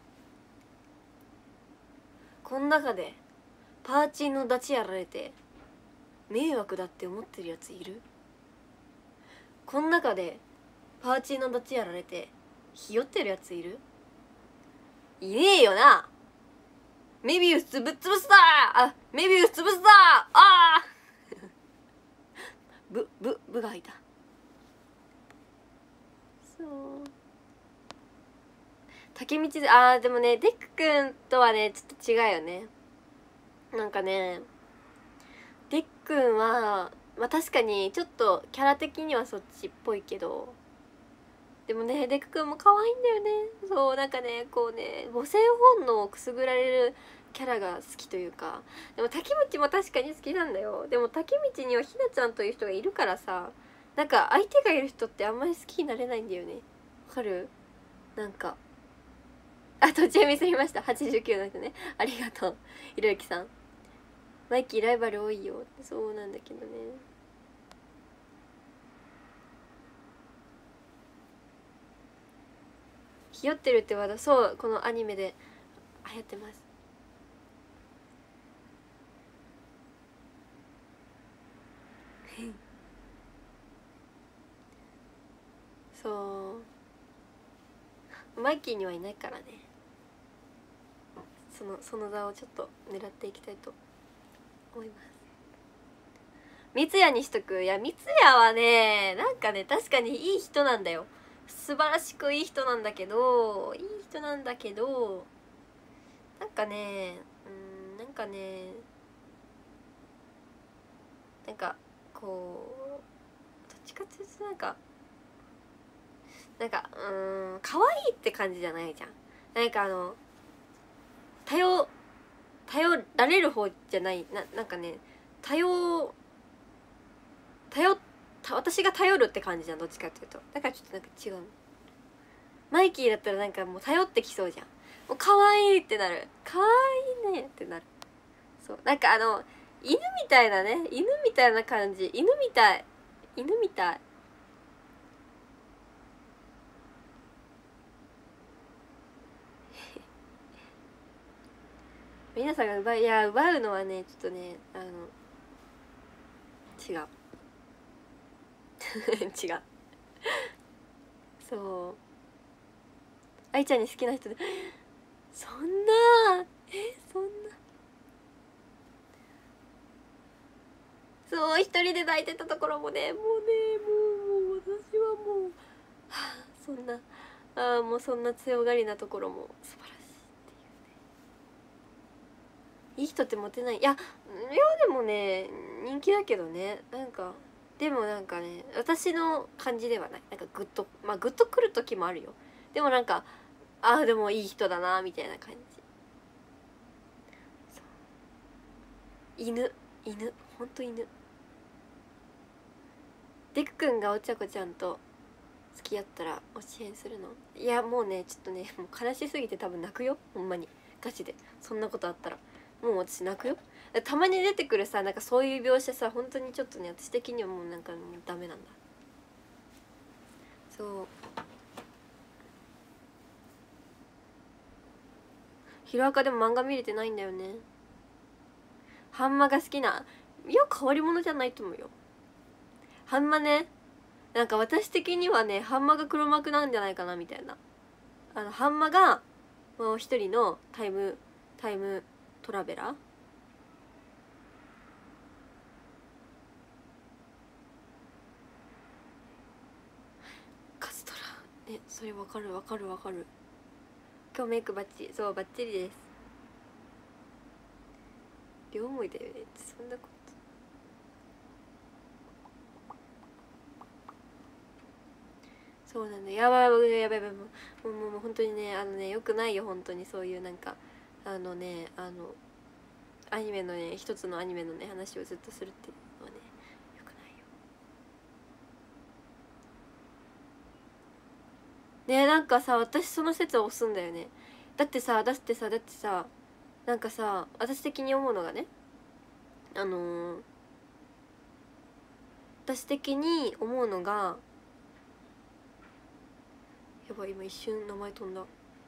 この中でパーチンのダチやられて迷惑だって思ってるやついる？この中でパーチンのダチやられてひよってるやついる？いねえよな。メビウスぶっ潰すだー、あメビウス潰すだー、あーブブブがいた。そう竹道で、あーでもねデックくんとはねちょっと違うよね。なんかねデックんはまあ確かにちょっとキャラ的にはそっちっぽいけど、でもねデックくんも可愛いんだよね。そうなんかねこうね母性本能をくすぐられるキャラが好きというか、でも竹道も確かに好きなんだよ。でも竹道にはひなちゃんという人がいるからさ、なんか相手がいる人ってあんまり好きになれないんだよね。わかる？なんかあ途中ミスりました。はちじゅうきゅうの人ね、ありがとうひろゆきさん。マイキーライバル多いよ。そうなんだけどね、ひよってるってワード、そうこのアニメで流行ってます。 そうマイキーにはいないからね。そのその座をちょっと狙っていきたいと思います。三ツ矢にしとく。いや三ツ矢はねなんかね確かにいい人なんだよ。素晴らしくいい人なんだけどいい人なんだけどなんかねうんなんかねなんかこうどっちかっていうとなんかなんかうーん可愛いって感じじゃないじゃん。なんかあの頼頼られる方じゃないな。なんかね頼頼た私が頼るって感じじゃんどっちかっていうと。だからちょっとなんか違うの。マイキーだったらなんかもう頼ってきそうじゃん。もう可愛いってなる。可愛いねってなる。そうなんかあの犬みたいなね犬みたいな感じ。犬みたい犬みたい。皆さんが奪ういや奪うのはねちょっとねあの違う違うそう愛ちゃんに好きな人でそんなえそんなそう一人で泣いてたところもねもうねもうもう私はもう、はあ、そんなあもうそんな強がりなところも素晴らしいっていうね。いい人ってモテない。いやいやでもね人気だけどねなんかでもなんかね私の感じではない。なんかグッとまあグッとくる時もあるよ。でもなんかああでもいい人だなみたいな感じ。犬犬ほんと犬。デク君がお茶子ちゃんと付き合ったらお支援するの？いやもうねちょっとねもう悲しすぎて多分泣くよほんまにガチで。そんなことあったらもう私泣くよ。たまに出てくるさなんかそういう描写さ本当にちょっとね私的にはもうなんかもうダメなんだ。そうヒロアカでも漫画見れてないんだよね。ハンマが好きな。いや変わり者じゃないと思うよハンマね。なんか私的にはねハンマが黒幕なんじゃないかなみたいな。あのハンマがもう一人のタイムタイムトラベラー。カストラねそれわかるわかるわかる。今日メイクバッチリそうバッチリです。両思いだよねそんなこと。そうなんだやばいやばいやばいやばいもうもうもう本当にねあのねよくないよ本当にそういうなんかあのねあのアニメのね一つのアニメのね話をずっとするっていうのはねよくないよ。ねえなんかさ私その説を押すんだよね。だってさだってさだってさなんかさ私的に思うのがねあのー、私的に思うのがやばい今一瞬名前飛んだ。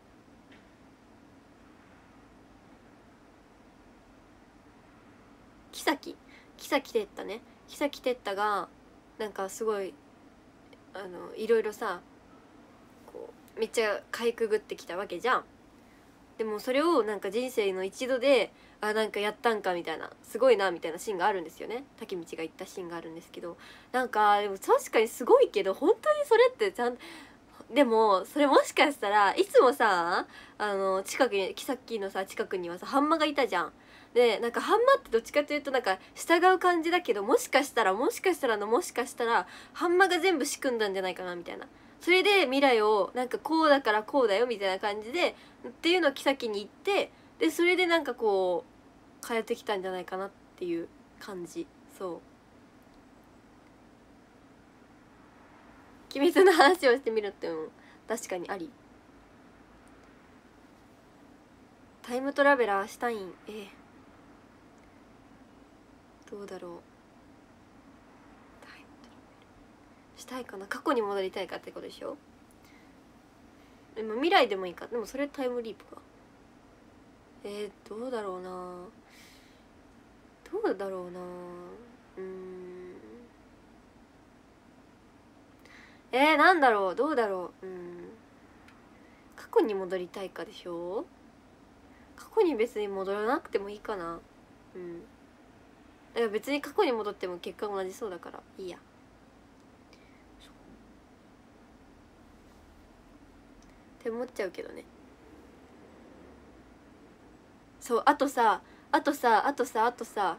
木崎木崎哲太ね。木崎哲太がなんかすごいあのいろいろさこうめっちゃかいくぐってきたわけじゃん。でもそれをなんか人生の一度であなんかやったんかみたいなすごいなみたいなシーンがあるんですよね。竹道が言ったシーンがあるんですけどなんかでも確かにすごいけど本当にそれってちゃんでもそれもしかしたらいつもさあの近くにさっきのさ近くにはさハンマがいたじゃん。でなんかハンマってどっちかというとなんか従う感じだけどもしかしたらもしかしたらのもしかしたらハンマが全部仕組んだんじゃないかなみたいな。それで未来をなんかこうだからこうだよみたいな感じでっていうのを妃に言ってでそれでなんかこう変えてきたんじゃないかなっていう感じ。そう鬼滅の話をしてみるっていうのも確かにあり。タイムトラベラーしたいんええどうだろう。タイムトラベラーしたいかな。過去に戻りたいかってことでしょ。でも未来でもいいか。でもそれタイムリープか。えー、どうだろうなどうだろうなうーんえー、なんだろう、どうだろう。うん、過去に戻りたいかでしょ。過去に別に戻らなくてもいいかな。うん、だから別に過去に戻っても結果同じそうだからいいやって思っちゃうけどね。そう、あとさあとさあとさあとさ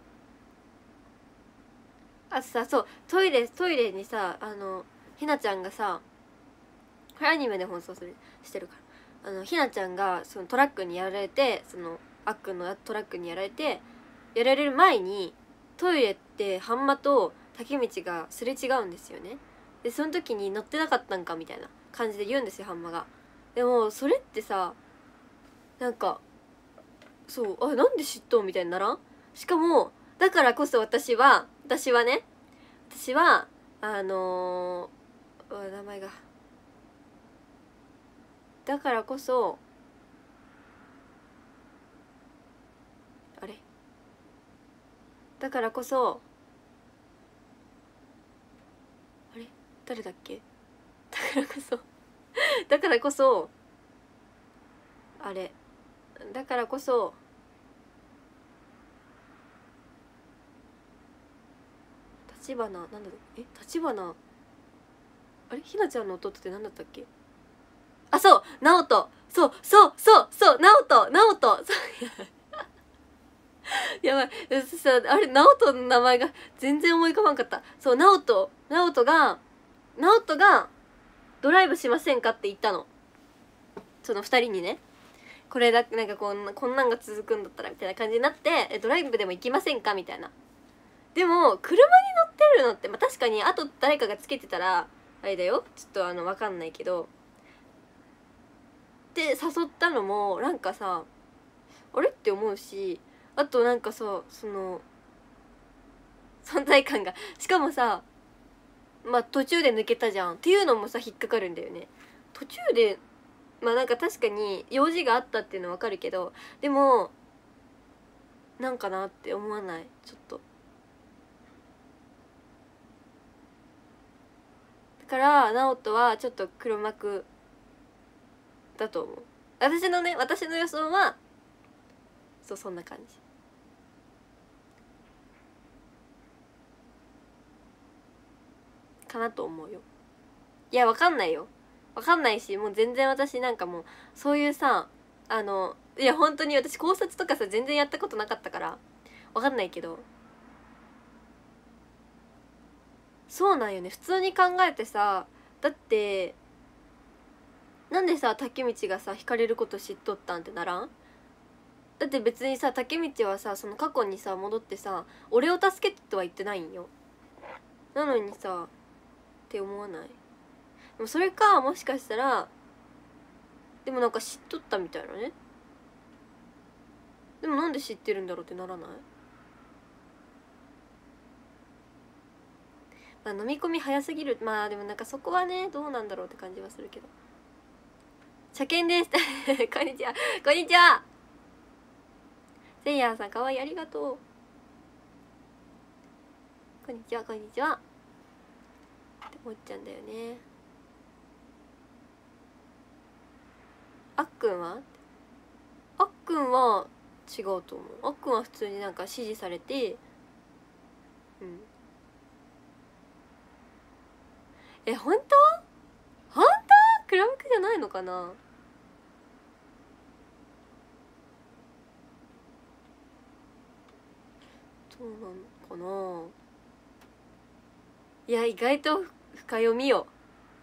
あとさそうトイレトイレにさ、あのひなちゃんがさ、これアニメで放送するしてるから、あのひなちゃんがそのトラックにやられて、そのあっくんのトラックにやられて、やられる前にトイレって半間と竹道がすれ違うんですよね。でその時に乗ってなかったんかみたいな感じで言うんですよ、半間が。でもそれってさ、なんかそう、あ、なんで知っとんみたいにならん？しかもだからこそ私は私はね私はあのー、名前がだからこそあれだからこそあれ誰だっけだからこそだからこそあれだからこそ立花なんだえ立花あれひなちゃんの弟って何だったっけ。あ、そう直人、そうそうそうそう直人直人そうやばいさ、あれ直人の名前が全然思い浮かばんかった。そう直人直人が直人がドライブしませんかって言ったの、そのふたりにね。これだなんかこんなこんなんが続くんだったらみたいな感じになって、えドライブでも行きませんかみたいな。でも車に乗ってるのって、まあ、確かにあと誰かがつけてたらあれだよ、ちょっとあの分かんないけどって誘ったのもなんかさあれって思うし、あとなんかさその存在感がしかもさ、まあ途中で抜けたじゃんっていうのもさ引っかかるんだよね。途中でまあなんか確かに用事があったっていうのは分かるけど、でもなんかなって思わない？ちょっとだから直人はちょっと黒幕だと思う。私のね私の予想はそうそんな感じかなと思うよ。いやわかんないよ、わかんないし、もう全然私なんかもうそういうさ、あのいや本当に私考察とかさ全然やったことなかったからわかんないけど、そうなんよね。普通に考えてさ、だってなんでさ竹道がさ惹かれること知っとったんってならん？だって別にさ竹道はさその過去にさ戻ってさ俺を助けてとは言ってないんよ。なのにさって思わない？でもそれかもしかしたらでもなんか知っとったみたいなね。でもなんで知ってるんだろうってならない？まあ飲み込み早すぎる。まあでもなんかそこはねどうなんだろうって感じはするけど。車検ですこんにちはこんにちは。せいやさんかわいい、ありがとう。こんにちはこんにちはって思っちゃうんだよね。あっくんはあっくんは違うと思う。あっくんは普通になんか指示されて、うんえ本当本当クラムクじゃないのかな。そうなのかな。いや意外と深読みよ。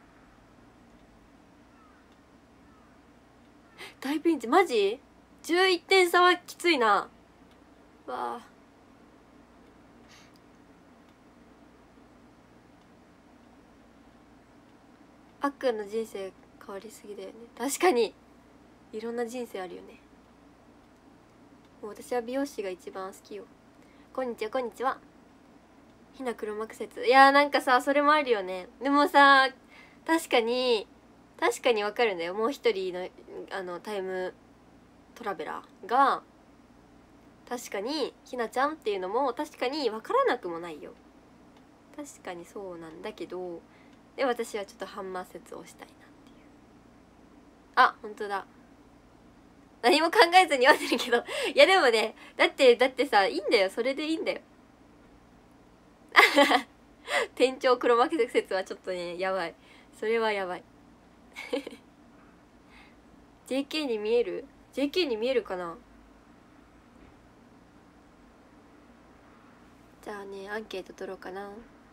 大ピンチマジじゅういってん差はきついな。わああっくんの人生変わりすぎだよね。確かにいろんな人生あるよね。もう私は美容師が一番好きよ。こんにちはこんにちは。ひな黒幕説、いやーなんかさそれもあるよね。でもさ確かに確かにわかるんだよ。もう一人のあのタイムトラベラーが確かにひなちゃんっていうのも確かに分からなくもないよ。確かにそうなんだけどで私はちょっとハンマー説をしたいなっていう。あ、本当だ、何も考えずに読んでるけどいやでもね、だってだってさ、いいんだよ、それでいいんだよ店長黒幕説はちょっとね、やばい、それはやばいジェーケー に見える ジェーケー に見えるかな。じゃあね、アンケート取ろうかな。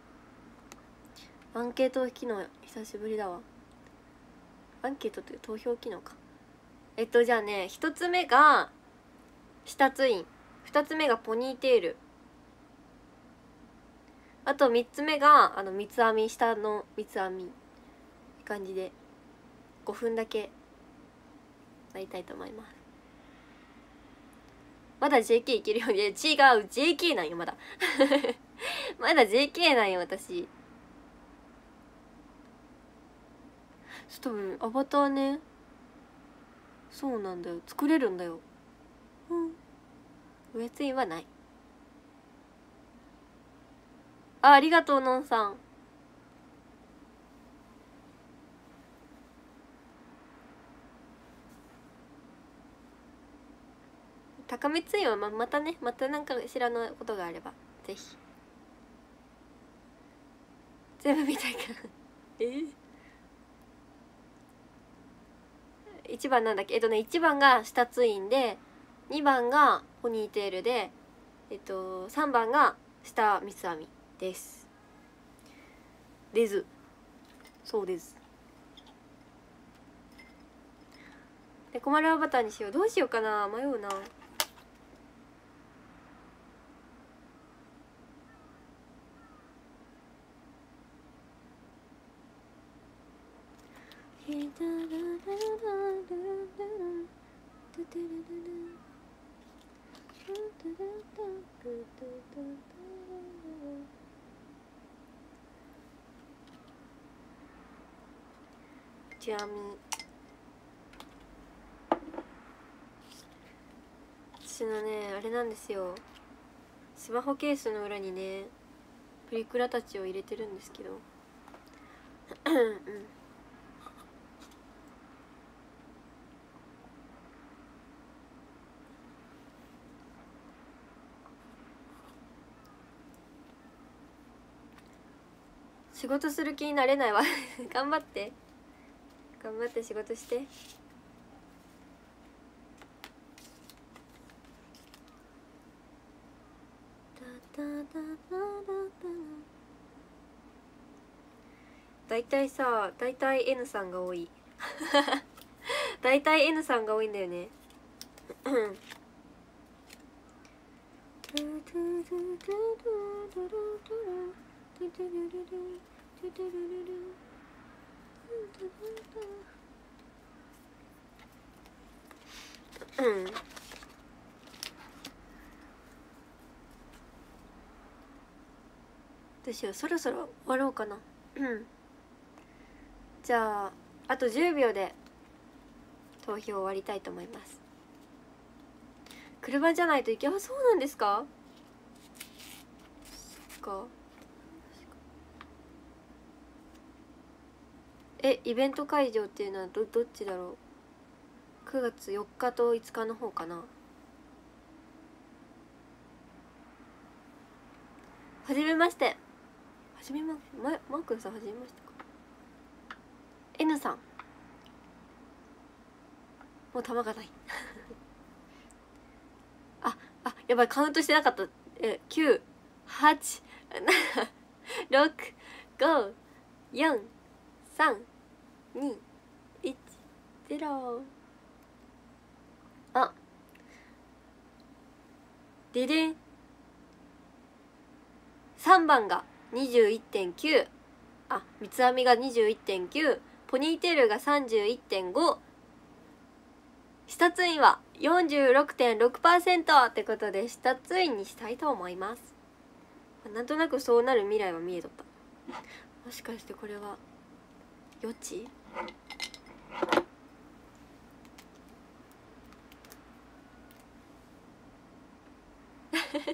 アンケート機能久しぶりだわ。アンケートという投票機能か。えっとじゃあね、一つ目が下ツイン、二つ目がポニーテール、あと三つ目があの三つ編み、下の三つ編みって感じでごふんだけやりたいと思います。まだ ジェーケー いけるように。違う ジェーケー なんよまだまだ ジェーケー なんよ私。多分アバターね、そうなんだよ、作れるんだよ。うん上ツインはない。あ、ありがとうのんさん。高めツインは ま, またね、またなんか知らないことがあればぜひ。全部見たいからえいちばんなんだっけ。えっとねいちばんが下ツインで、にばんがポニーテールで、えっとさんばんが下三つ編みですですそうです。で困るアバターにしよう。どうしようかな、迷うな。ちなみに私のねあれなんですよ、スマホケースの裏にねプリクラたちを入れてるんですけどうん仕事する気になれないわ頑張って頑張って仕事して。だいたいさ、だいたい N さんが多いだいたい N さんが多いんだよねうんどうしよう、そろそろ終わろうかなうんじゃああとじゅうびょうで投票終わりたいと思います。車じゃないといけあ、そうなんですか。そっか。え、イベント会場っていうのはどどっちだろう。くがつよっかといつかの方かな。はじめまして。はじめままマー君さんはじめましてか。N さんもう弾がないああやばい、カウントしてなかった。えきゅうはちななろくごよんさんにいちゼロ。あででんさんばんが にじゅういってんきゅう、 あ三つ編みが にじゅういってんきゅう、 ポニーテールが さんじゅういってんご、 下ツインは よんじゅうろくてんろくパーセント ってことで下ツインにしたいと思います。なんとなくそうなる未来は見えとった。もしかしてこれは予知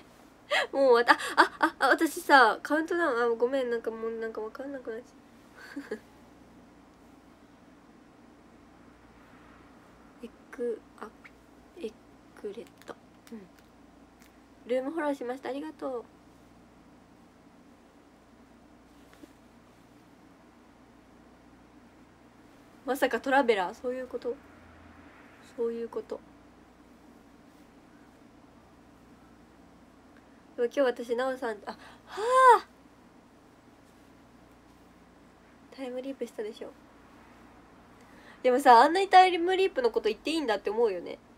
もうわたあああ私さカウントダウン、あごめん、なんかもうなんか分かんなくなっちゃエクあエクレット、うん、ルームフォローしました、ありがとう。まさかトラベラー、そういうこと、そういうこと。でも今日私なおさん、あ、はあタイムリープしたでしょ。でもさ、あんなにタイムリープのこと言っていいんだって思うよね。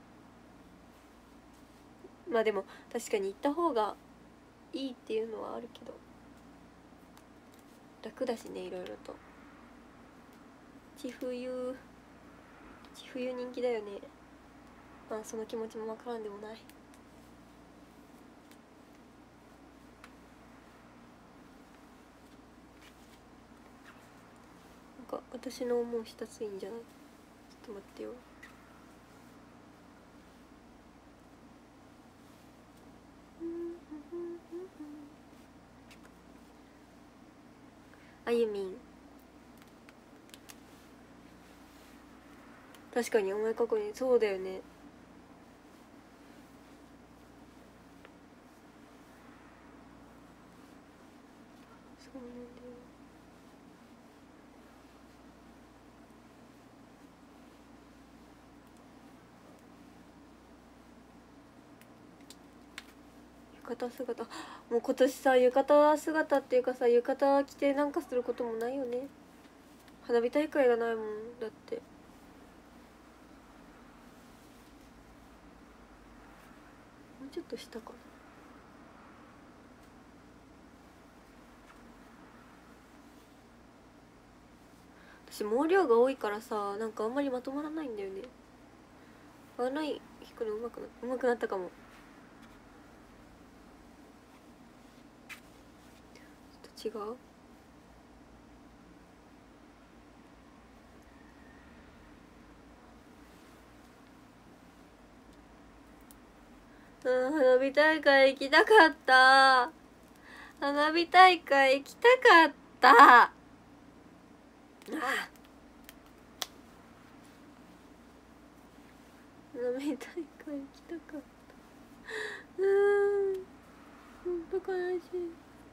まあでも確かに行った方がいいっていうのはあるけど、楽だしね、いろいろと。ち冬ち冬人気だよね。まあその気持ちもわからんでもない。なんか私の思う一ついいんじゃない？ちょっと待ってよ。あゆみん、確かにお前過去にそうだよね。そうなんだよ。浴衣姿、もう今年さ浴衣姿っていうかさ、浴衣着てなんかすることもないよね。花火大会がないもんだって。もうちょっと下かな。私毛量が多いからさ、なんかあんまりまとまらないんだよね。ワンライン引くのうまくなうまくなったかも。ちょっと違う。うん、花火大会行きたかった。花火大会行きたかった。ああ、花火大会行きたかった。うーん、ほんと悲しい。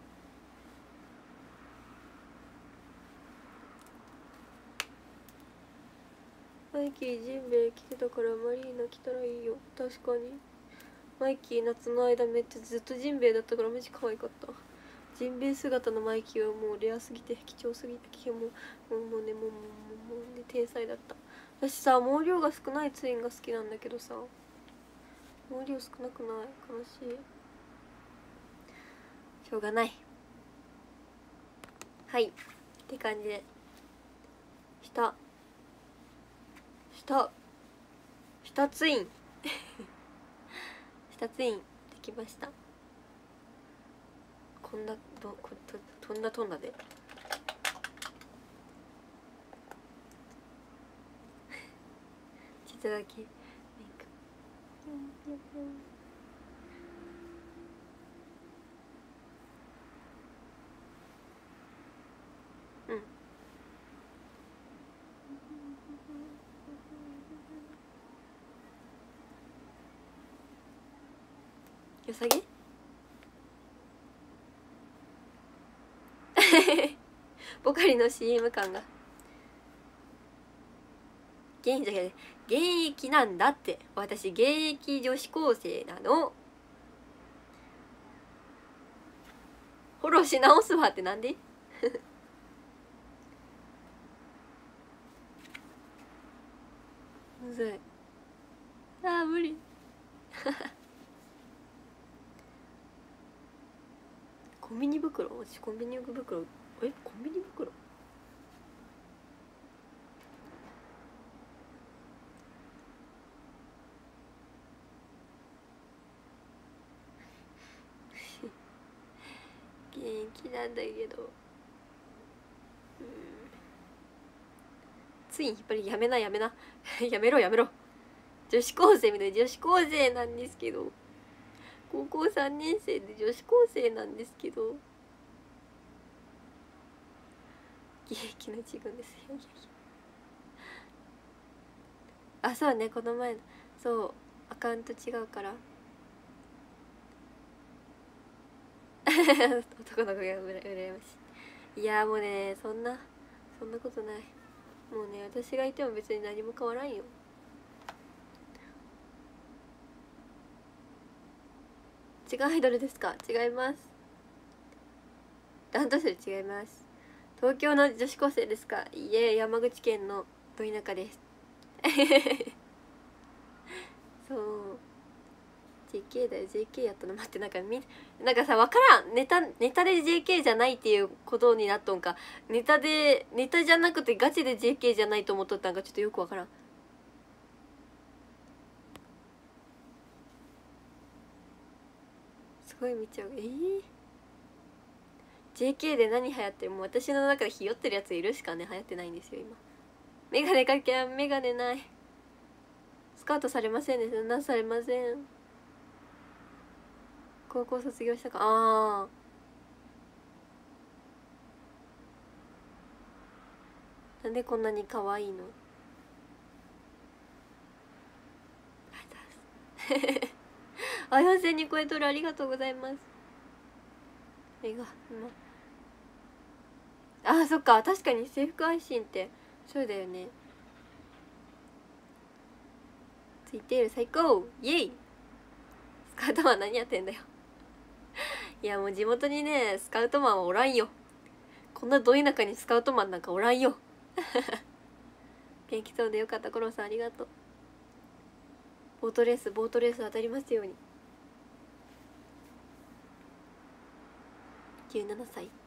マイキージンベエ着てたからマリーナ着たらいいよ。確かにマイキー夏の間めっちゃずっとジンベエだったからマジ可愛かった。ジンベエ姿のマイキーはもうレアすぎて貴重すぎて、もうもうねもうもうもうね天才だった。私さ毛量が少ないツインが好きなんだけどさ、毛量少なくない？悲しい。しょうがない。はいって感じで下下下ツイン下ツインできました。こんなどこと飛んだ飛んだでちょっとだけメイク。うんよさげポカリの シーエム 感が現役だけど現役なんだって。私現役女子高生なの。フォローし直すわってなんでむずい。あー無理コンビニ袋、私コンビニ袋、えコンビニ袋現役なんだけど、うん、ツイン引っ張りやめなやめなやめろやめろ。女子高生みたいな、女子高生なんですけど、高校さんねん生で女子高生なんですけど、 現役の一軍です。いやいやいや、あ、そうね、この前のそうアカウント違うから男の子がうら羨ましい。いやもうね、そんなそんなことない。もうね、私がいても別に何も変わらんよ。違うアイドルですか？違います。ランドセル違います。東京の女子高生ですか？いえ、山口県のど田舎ですそう ジェーケー だよ。 ジェーケー やったの。待って、なんかみなんかさ、分からん、ネタネタで ジェーケー じゃないっていうことになっとんか、ネタでネタじゃなくてガチで ジェーケー じゃないと思っとったんか、ちょっとよく分からん。すごい見ちゃう。えー、ジェーケー で何流行ってる？もう私の中でひよってるやついるしかね、流行ってないんですよ今。メガネかけやん、メガネない。スカウトされませんでした。なされません。高校卒業したか。ああ、なんでこんなに可愛いの？あ、よんせんに超えとる。ありがとうございます。メガ、まあ、そっか、確かに制服配信ってそうだよね。ついてる、最高、イエイ。スカウトマン何やってんだよいやもう地元にね、スカウトマンはおらんよ。こんなど田舎にスカウトマンなんかおらんよ元気そうでよかった。コロさんありがとう。ボートレースボートレース当たりますように。じゅうななさい。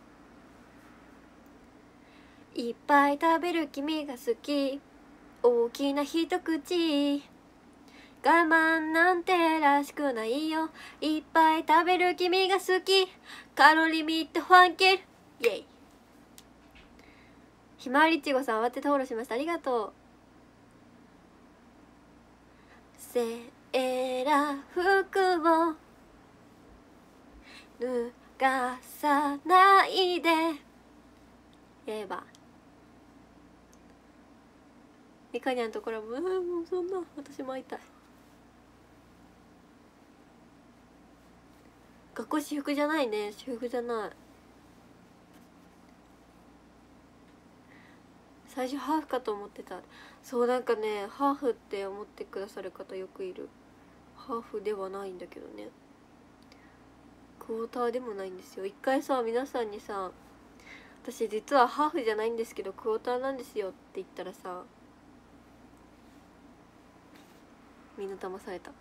いっぱい食べる君が好き、大きな一口、我慢なんてらしくないよ、いっぱい食べる君が好き、カロリーミットファンキル、イエイ。ひまわりちごさん慌ててフォローしました。ありがとう。セーラー服を脱がさないで言えばミカニャンところも、うん、もうそんな私も会いたい。学校私服じゃないね。私服じゃない。最初ハーフかと思ってた。そう、なんかね、ハーフって思ってくださる方よくいる。ハーフではないんだけどね、クォーターでもないんですよ。一回さ、皆さんにさ、私実はハーフじゃないんですけどクォーターなんですよって言ったらさ、みんな騙された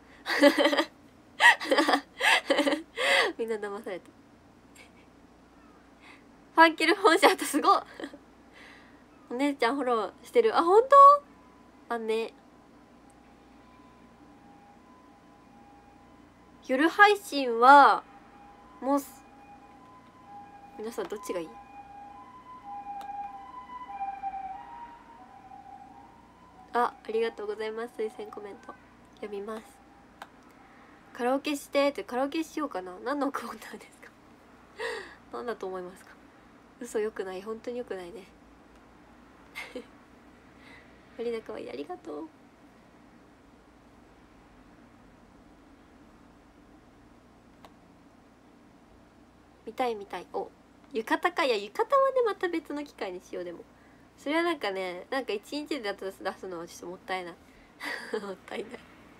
みんな騙された。ファンキル本社あとすごいお姉ちゃんフォローしてる。あ、本当？あね、夜配信はもう皆さんどっちがいい？あ、ありがとうございます。推薦コメント読みます。カラオケしてってカラオケしようかな。何のクォーターですか何だと思いますか？嘘よくない、本当によくないねマリナかわいい、ありがとう。見たい見たい。お、浴衣か。いや浴衣はねまた別の機会にしよう。でもそれはなんかね、なんか一日で出すのはちょっともったいないもったいない。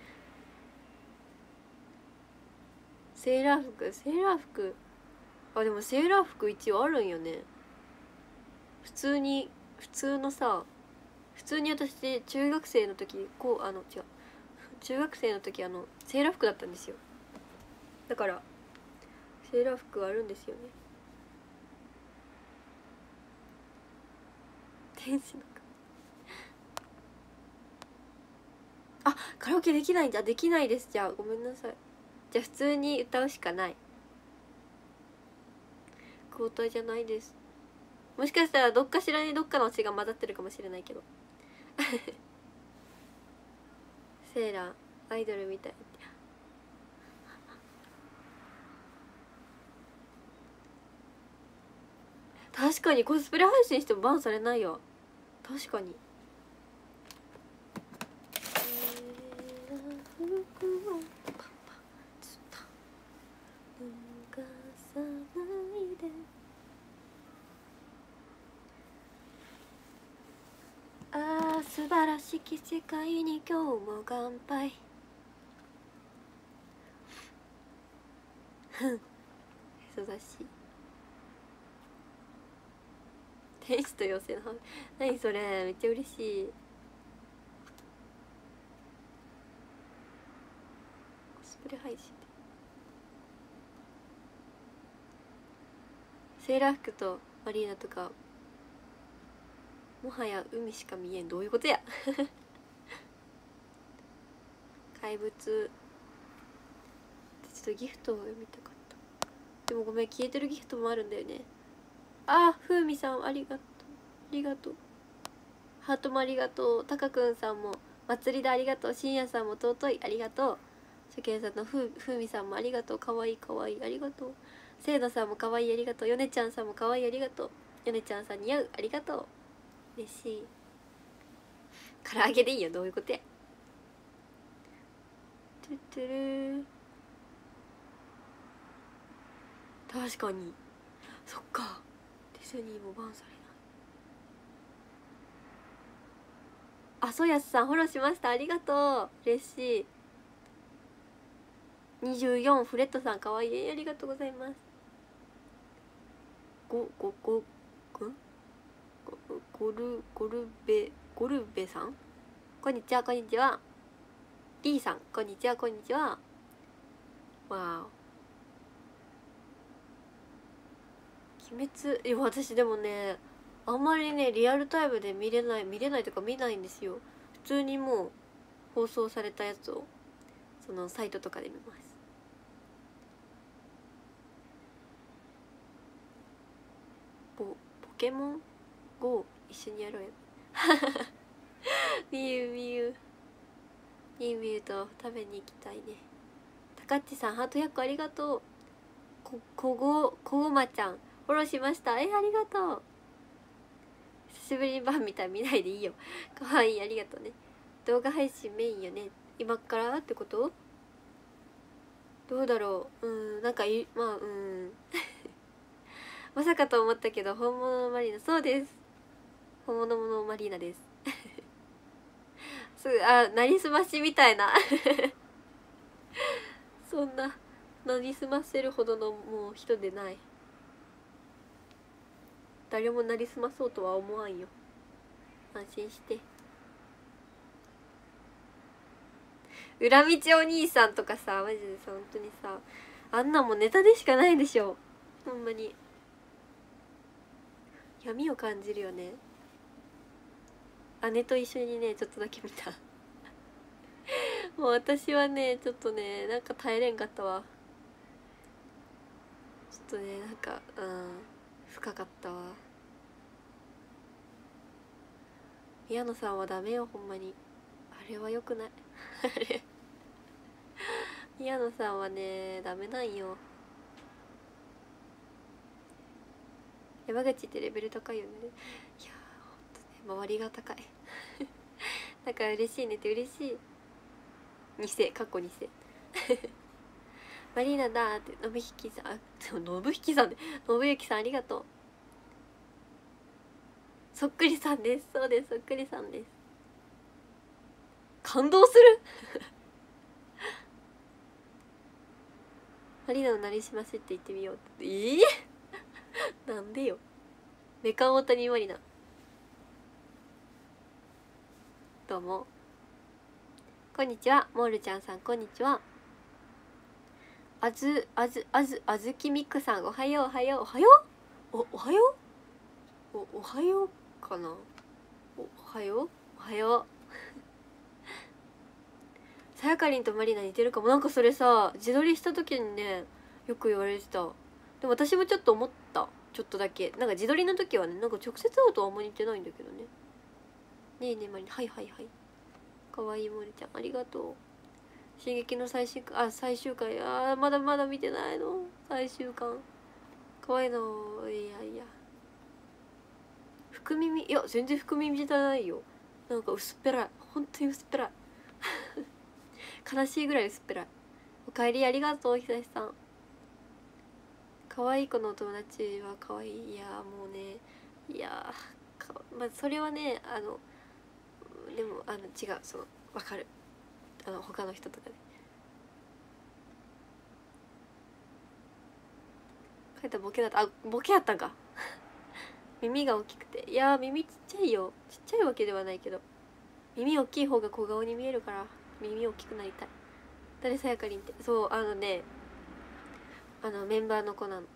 セーラー服、セーラー服、あ、でもセーラー服一応あるんよね。普通に普通のさ、普通に私中学生の時こう、あの違う中学生の時あのセーラー服だったんですよ。だからセーラー服あるんですよね。天使のあ、カラオケできないんじゃ。できないです。じゃあごめんなさい。じゃあ普通に歌うしかない。交代じゃないです。もしかしたらどっかしらにどっかの血が混ざってるかもしれないけどセーラーアイドルみたい。 確かにコスプレ配信してもバンされないよ。確かに。ああ素晴らしき世界に今日も乾杯。ふんそうだし天使と妖精の話、何それ、めっちゃ嬉しい。コスプレ配信でセーラー服とマリーナとかもはや海しか見えん。どういうことや怪物。ちょっとギフトを読みたかった。でもごめん、消えてるギフトもあるんだよね。あー、ふうみさんありがとう、ありがとう。ハートもありがとう。たかくんさんも祭りでありがとう。しんやさんも尊いありがとう。しゅけんさんのふふうみさんもありがとう。かわいいかわいいありがとう。せいのさんもかわいいありがとう。よねちゃんさんもかわいいありがとう。よねちゃんさん似合うありがとう。嬉しい。唐揚げでいいよ。どういうことや。トゥトゥルー。確かにそっか、ディズニーもバンされない。あそやすさんフォローしました、ありがとう、嬉しい。にじゅうよんフレットさんかわいいありがとうございます。ごごごごゴルゴルベゴルベさんこんにちはこんにちは。リーさんこんにちはこんにちは。わー鬼滅、いや私でもねあんまりねリアルタイムで見れない見れないとか見ないんですよ。普通にもう放送されたやつをそのサイトとかで見ます。ポポケモン ゴー 一緒にやろうよみゆみゆみゆみゆと食べに行きたいね。たかっちさんハートひゃっこありがとう。ここごこごまちゃんフォローしました。えありがとう。久しぶりにバン見たら見ないでいいよ。かわいいありがとうね。動画配信メインよね今からってこと。どうだろう。うんなんかいまあうんまさかと思ったけど本物のマリーナ。そうです、本物のマリーナですすぐあなりすましみたいなそんななりすませるほどのもう人でない。誰もなりすまそうとは思わんよ、安心して。裏道お兄さんとかさマジでさ本当にさあんなもんネタでしかないでしょほんまに。闇を感じるよね。姉と一緒にねちょっとだけ見たもう私はねちょっとねなんか耐えれんかったわ。ちょっとねなんかうん深かったわ。宮野さんはダメよほんまに、あれはよくないあれ宮野さんはねダメなんよ。山口ってレベル高いよね。いやほんとね周りが高いだから嬉しいねって嬉しい。偽かっこ偽マリーナだーって信引さん、あ信引さんで信行さんありがとう。そっくりさんです。そうですそっくりさんです。感動するマリーナのなりしませって言ってみようって。ええー、なんでよ。メカオタニマリナどうもこんにちは。モールちゃんさんこんにちは。あずあずあずあずきみくさんおはようおはようおはようおおはようおおはようかなおおはようおはようさやかりんとマリナ似てるかも。なんかそれさ自撮りした時にねよく言われてた。でも私もちょっと思った、ちょっとだけ。なんか自撮りの時はねなんか直接会うとはあんまり似てないんだけどね。ねえねえマリナはいはいはい。かわいいモリちゃんありがとう。進撃の最終回あ最終回あーまだまだ見てないの最終巻かわいいの。いやいや福耳、いや全然福耳じゃないよ。なんか薄っぺらい、本当に薄っぺらい悲しいぐらい薄っぺらい。おかえりありがとう、ひさしさん。可愛い子のお友達は可愛い。いやもうね、いやか、まあ、それはね、あのでもあの違う、その分かる、あの他の人とかで書いたボケだった。あ、ボケやったんか耳が大きくて、いやー耳ちっちゃいよ。ちっちゃいわけではないけど、耳大きい方が小顔に見えるから耳大きくなりたい。誰さやかりんって、そうあのね、あのメンバーの子なの。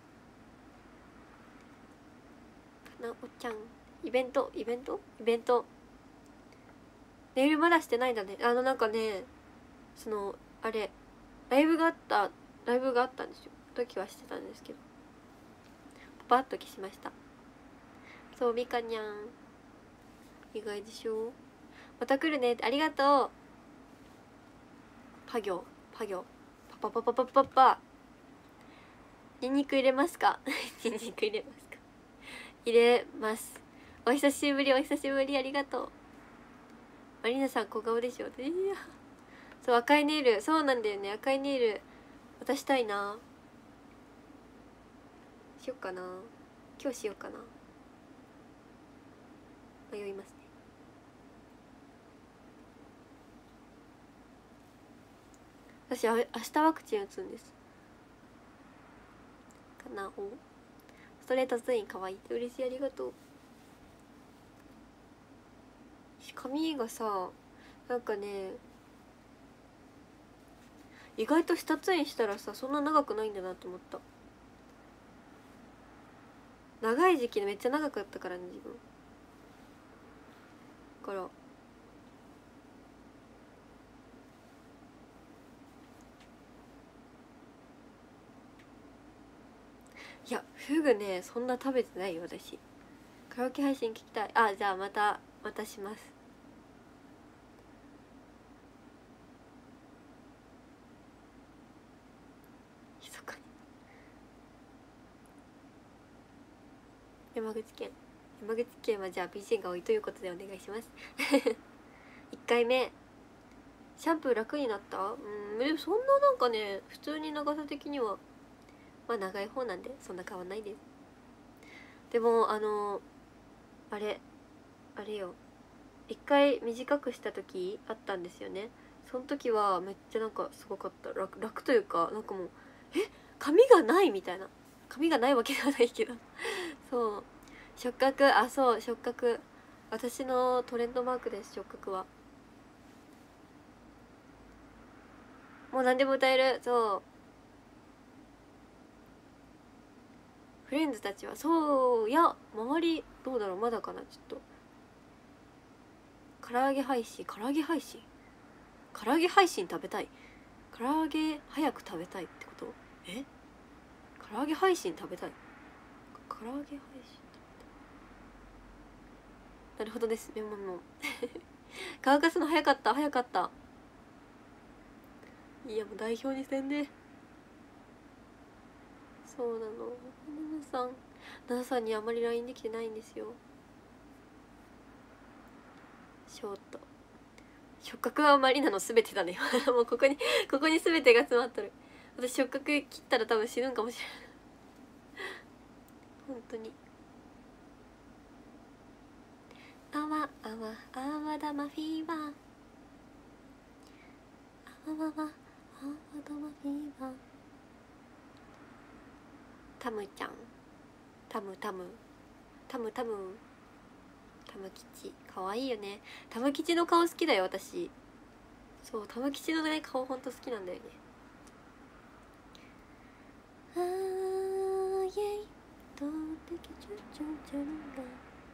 なおちゃん、イベントイベントイベントネイルまだしてないんだね。あのなんかね、そのあれライブがあったライブがあったんですよ。時はしてたんですけど、パパッと消しました。そう、みかにゃん意外でしょ。また来るね、ありがとう。パ行パ行パパパパパパパ。ニンニク入れますかニンニク入れますか。入れます。お久しぶり、お久しぶり、ありがとう。マリナさん小顔でしょ。いや、そう赤いネイル、そうなんだよね、赤いネイル渡したいな。しよっかな、今日しようかな、迷いますね。私あ明日ワクチン打つんですかな。おストレートツインかわいい、嬉しい、ありがとう。髪がさ、なんかね、意外と下ツインしたらさ、そんな長くないんだなと思った。長い時期めっちゃ長かったからね、自分から。いやフグね、そんな食べてないよ私。カラオケ配信聞きたい。あ、じゃあまたまたします。密かに。山口県山口県はじゃあ ピーシー が多いということでお願いしますいっかいめシャンプー楽になった？うん、でもそんななんかね、普通に長さ的にはまあ長い方なんでそんな変わんないです。でもあのあれあれよ、一回短くした時あったんですよね。その時はめっちゃなんかすごかった。 楽, 楽というか、なんかもうえ髪がないみたいな。髪がないわけではないけどそう触覚、あそう触覚、私のトレンドマークです、触覚は。もう何でも歌える。そうフレンズたちはそう。いや周りどうだろう、まだかな。ちょっと唐揚げ配信、唐揚げ配信唐揚げ配信食べたい。唐揚げ早く食べたいってこと？え唐揚げ配信食べたい、唐揚げ配信食べたい。なるほどです。メモメモ乾かすの早かった早かった。いやもう代表にせんで。そうなの、ナナさんナナさんにあまり ライン できてないんですよ。ショート触覚はマリナの全てだねもうここにここに全てが詰まっとる。私触覚切ったら多分死ぬんかもしれない本当に。あわあわあわだまフィーバー、あわわあわだまフィーバー。タムちゃん、タムタムタムタムタム吉かわいいよね。タム吉の顔好きだよ私。そうタム吉のね顔ほんと好きなんだよね。あーイェイとってきちゅちゅちゅんが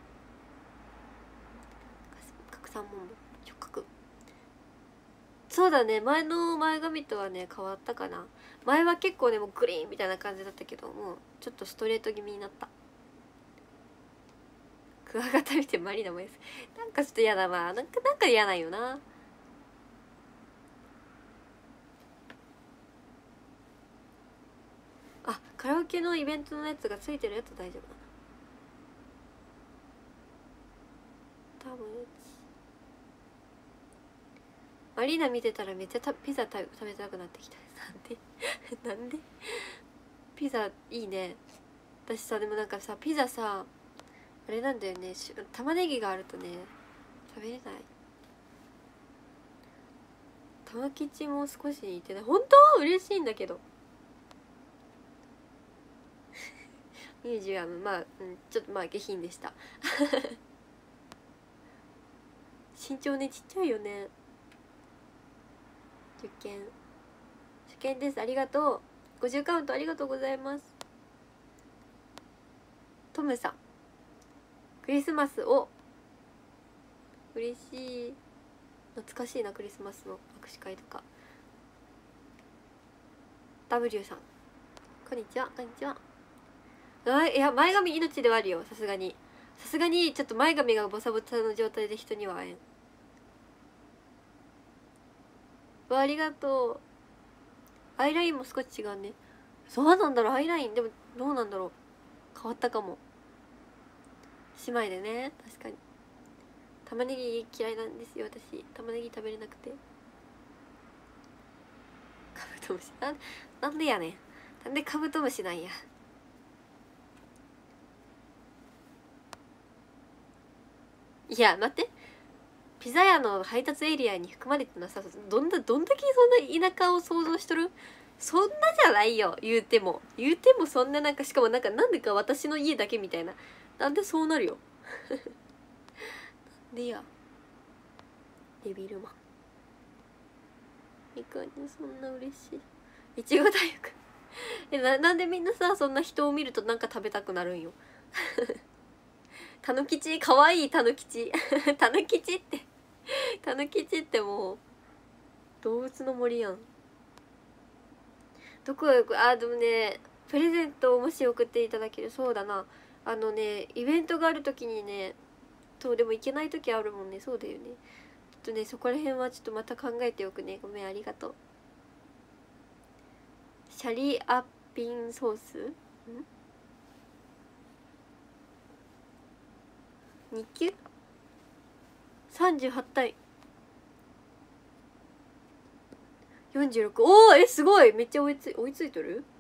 拡散も触覚。そうだね、前の前髪とはね変わったかな。前は結構ねもうグリーンみたいな感じだったけど、もうちょっとストレート気味になった。クワガタ見てマリナもです。なんかちょっと嫌だな、なんかなんか嫌なんよな。あ、カラオケのイベントのやつがついてるやつ大丈夫だな。 サーモンよち。マリーナ見てたらめっちゃたピザた食べたくなってきた。なんでなんでピザいいね。私さ、でもなんかさ、ピザさあれなんだよね、玉ねぎがあるとね食べれない。玉吉も少し似てない。本当嬉しいんだけどミュージアム、まあ、うん、ちょっとまあ下品でした身長ねちっちゃいよね。受験受験です。ありがとう。ごじゅうカウントありがとうございます。トムさんクリスマスを嬉しい。懐かしいな、クリスマスの握手会とか。 ダブリュー さんこんにちは。こんにちは。あ、いや前髪命ではあるよ。さすがにさすがにちょっと前髪がボサボサの状態で人には会えん。わ、ありがとう。アイラインも少し違うね。そうなんだろう。アイラインでもどうなんだろう、変わったかも。姉妹でね。確かに玉ねぎ嫌いなんですよ私。玉ねぎ食べれなくて。カブトムシな、なんでやねん。なんでカブトムシなんや。いや待って、ピザ屋の配達エリアに含まれてなさ、どんだどんだけそんな田舎を想像しとる。そんなじゃないよ。言うても言うてもそんななんか、しかもなんかなんでか私の家だけみたいな。なんでそうなるよなんでやデビルマン。いかにそんな嬉しい。いちご大福えな、なんでみんなさそんな人を見るとなんか食べたくなるんよたぬきちかわいい。たぬきちたぬきちってたぬきちってもう動物の森やん。どこへ行く。あ、でもねプレゼントをもし送っていただける。そうだな、あのねイベントがある時にね、そうでも行けない時あるもんね。そうだよね。ちょっとねそこら辺はちょっとまた考えておくね。ごめん、ありがとう。シャリアピンソースん日給さんじゅうはち体よんじゅうろく。おお、えすごい、めっちゃ追いつ追いついとる。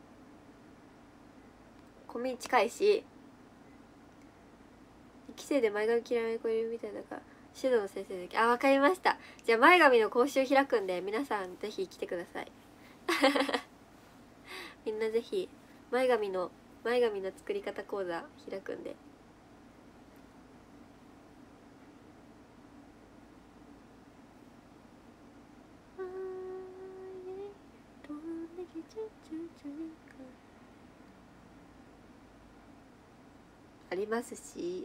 コミ近いし、規制で前髪嫌いな子いるみたいだから指導の先生だけ。あ、わかりました。じゃあ前髪の講習開くんで皆さんぜひ来てくださいみんなぜひ前髪の前髪の作り方講座開くんで。ありますし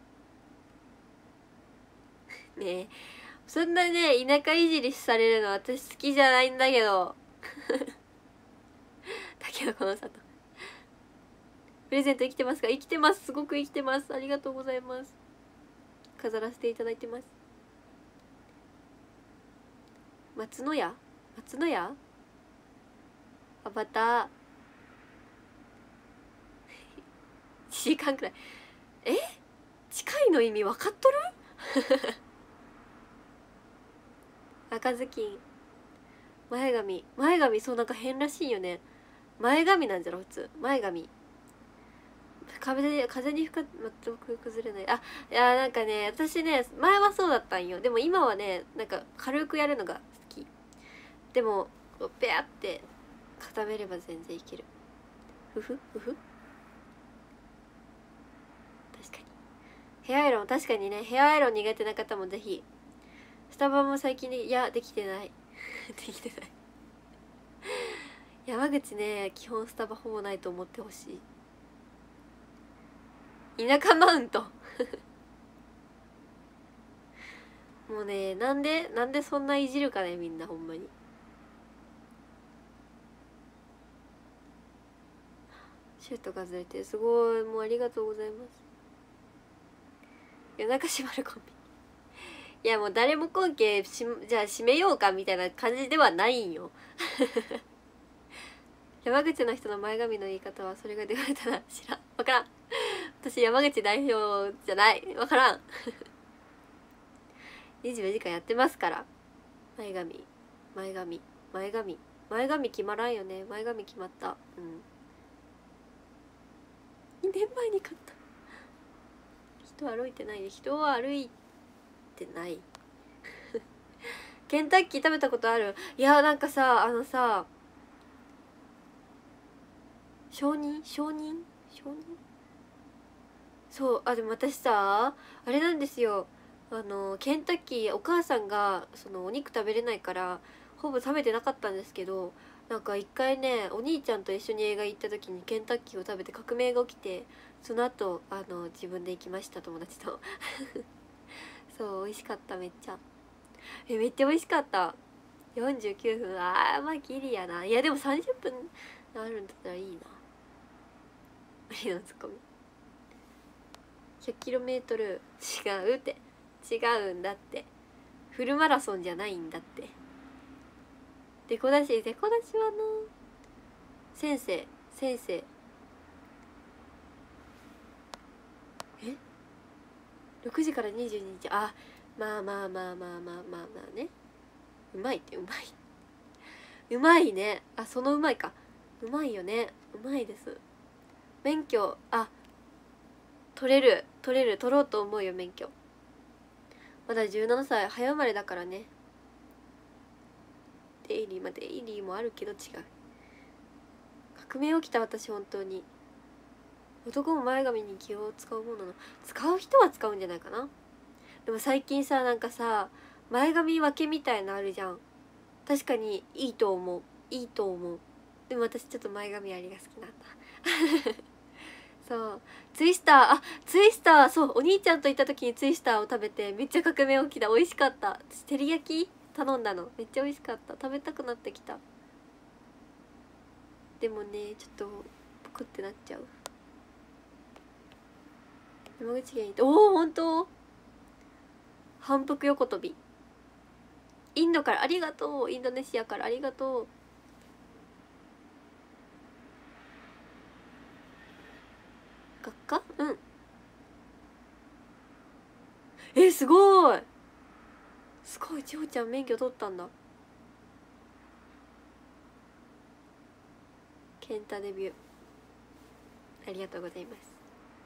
ねえ、そんなね田舎いじりされるの私好きじゃないんだけどだけどこの里プレゼント生きてますか。生きてます。すごく生きてます。ありがとうございます。飾らせていただいてます。松の屋松の屋アバターいちじかんくらい。え近いの意味分かっとる赤ずきん前髪前髪そうなんか変らしいよね。前髪なんじゃろ普通。前髪風で風に吹か全く崩れない。あ、いやなんかね私ね前はそうだったんよ。でも今はねなんか軽くやるのが好き。でもペアって固めれば全然いける。ふふふふ。確かにヘアアイロン、確かにねヘアアイロン苦手な方もぜひ。スタバも最近ねいやできてないできてない山口ね基本スタバほぼないと思ってほしい。田舎マウントもうねなんでなんでそんないじるかねみんなほんまに。シュートがずれてすごい。もうありがとうございます。夜中閉まるコンビニいやもう誰も今期しじゃあ閉めようかみたいな感じではないんよ山口の人の前髪の言い方はそれが出られたら知らん。分からん私山口代表じゃない。分からんにじゅうよじかんやってますから。前髪前髪前髪前髪決まらんよね。前髪決まった。うんにねんまえに買った。人歩いてないで。人は歩いてないケンタッキー食べたことある？いやなんかさ、あのさ、承認承認承認そう、あでも私さあれなんですよ、あのケンタッキーお母さんがそのお肉食べれないからほぼ食べてなかったんですけど、なんか一回ねお兄ちゃんと一緒に映画行った時にケンタッキーを食べて革命が起きて、その後あの自分で行きました、友達とそう美味しかった。めっちゃえめっちゃ美味しかった。よんじゅうきゅうふん、あーまあギリやな。いやでもさんじゅっぷんあるんだったらいいな。いいのツッコミ ひゃくキロメートル 違うって違うんだって、フルマラソンじゃないんだって。デコ出しデコ出しはの先生先生えろくじからにじゅうににち、あまあまあまあまあまあまあまあね、うまいってうまいうまいね。あそのうまいか、うまいよね、うまいです。免許あ取れる取れる取ろうと思うよ免許。まだじゅうななさい、早生まれだからね。デイリーまあデイリーもあるけど違う。革命起きた私本当に。男も前髪に気を使うものの使う人は使うんじゃないかな。でも最近さなんかさ前髪分けみたいなあるじゃん。確かにいいと思ういいと思う。でも私ちょっと前髪ありが好きなんだそうツイスターあツイスターそうお兄ちゃんと行った時にツイスターを食べてめっちゃ革命起きた。美味しかった。私照り焼き頼んだのめっちゃ美味しかった。食べたくなってきた。でもねちょっとぷくってなっちゃう。山口県行っておお本当反復横跳び。インドからありがとう。インドネシアからありがとう。学科うんえすごいすごい。千穂ちゃん免許取ったんだ。ケンタデビューありがとうございます。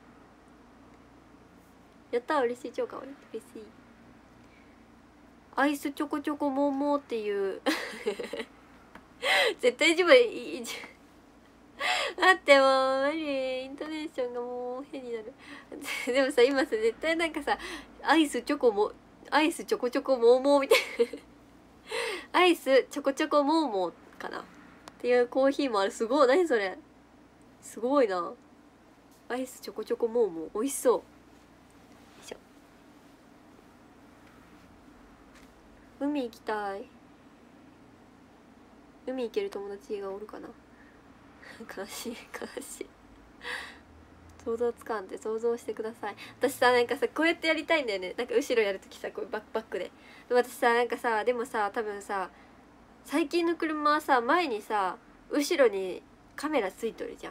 やったー嬉しい。超かわいい嬉しい。アイスチョコチョコモーモーっていう絶対自分いいじゃん待ってもうマリイントネーションがもう変になるでもさ今さ絶対なんかさアイスチョコもアイスチョコチョコモーモーみたいなアイスチョコチョコモーモーかなっていうコーヒーもある。すごい何それすごいな。アイスチョコチョコモーモー美味しそう。よいしょ。海行きたい。海行ける友達がおるかな悲しい悲しい想像つかんで想像してください。私さなんかさこうやってやりたいんだよね。なんか後ろやるときさこうバックバックで。で私さなんかさでもさ多分さ最近の車はさ前にさ後ろにカメラついとるじゃん。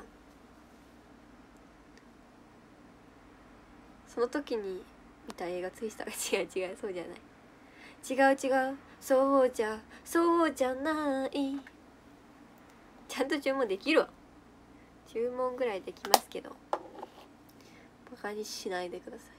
その時に見た映画ツイスターが違う違うそうじゃない違う違うそうじゃそうじゃない。ちゃんと注文できるわ。注文ぐらいできますけどバカにしないでください。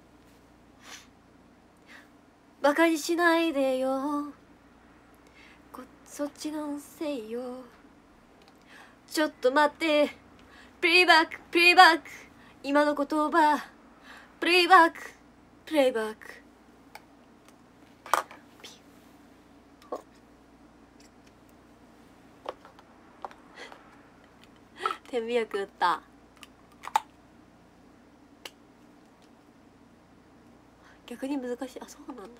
バカにしないでよこそっちのせいよ。ちょっと待ってプレイバックプレイバック今の言葉プレイバックプレイバック点鼻薬打った。逆に難しい。あそうなんだ。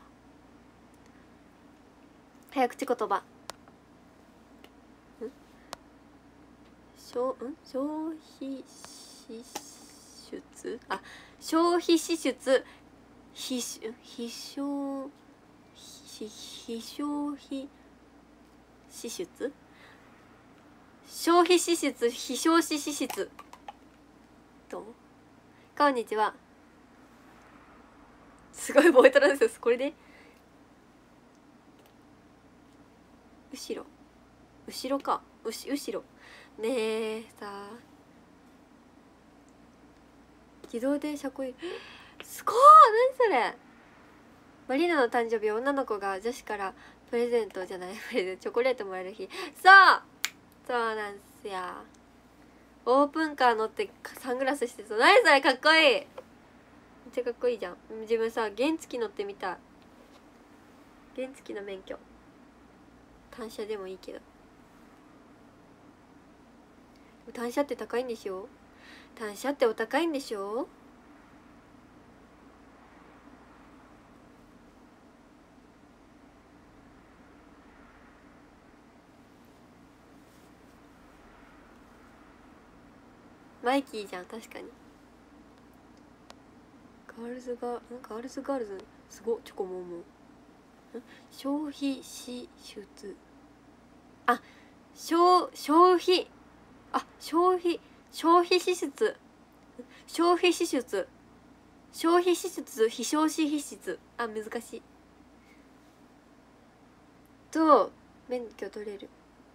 早口言葉ん消ん消費支出あ消費支出非非消非非消費支出消費支出非消費支出どうこんにちは。すごいボイトランスです。これで後ろ後ろかうし後ろねえさあ自動で車庫入れすごい何それ。マリーナの誕生日女の子が女子からプレゼントじゃないプレゼントチョコレートもらえる日。そうそうなんすや。オープンカー乗ってサングラスしてそう。何それかっこいい。めっちゃかっこいいじゃん。自分さ原付乗ってみたい。原付の免許単車でもいいけど。単車って高いんでしょ。単車ってお高いんでしょ。マイキーじゃん確かに。ガールズがガールズガールズすごっ。チョコモモ消費支出あ消消費あ消費消費支出消費支出消費支出非消費支出あ難しいと免許取れる。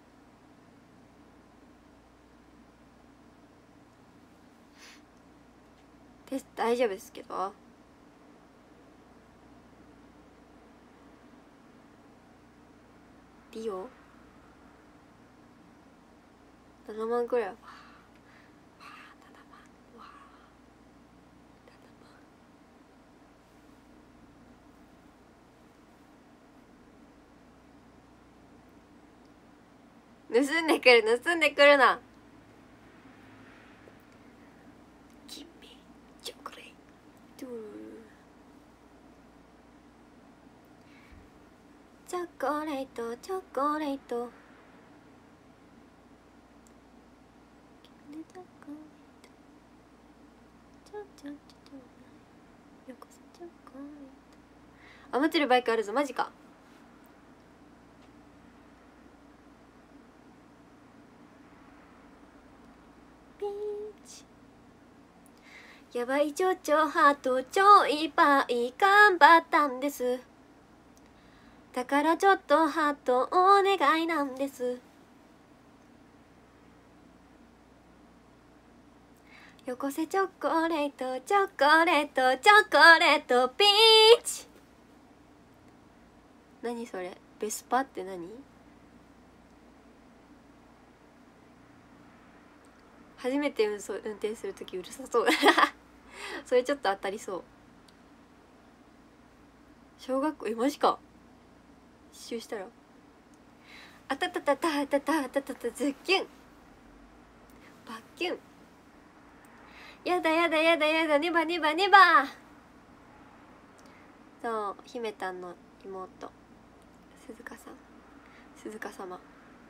テスト大丈夫ですけどリオななまんくらい。盗んでくる盗んでくるな。キミチョコレートチョコレートチョコレート余ってるバイクあるぞマジか。ピーチやばいちょちょハート超いっぱい頑張ったんです。だからちょっとハートお願いなんです。よこせチョコレートチョコレートチョコレートピーチ。何それベスパって何。初めて運送運転するときうるさそうそれちょっと当たりそう。小学校えマジか一周したらあたたたたたたたたたズッキュンバッキュンやだやだやだやだネバネバネバ。そう姫たんの妹鈴鹿さん鈴鹿様。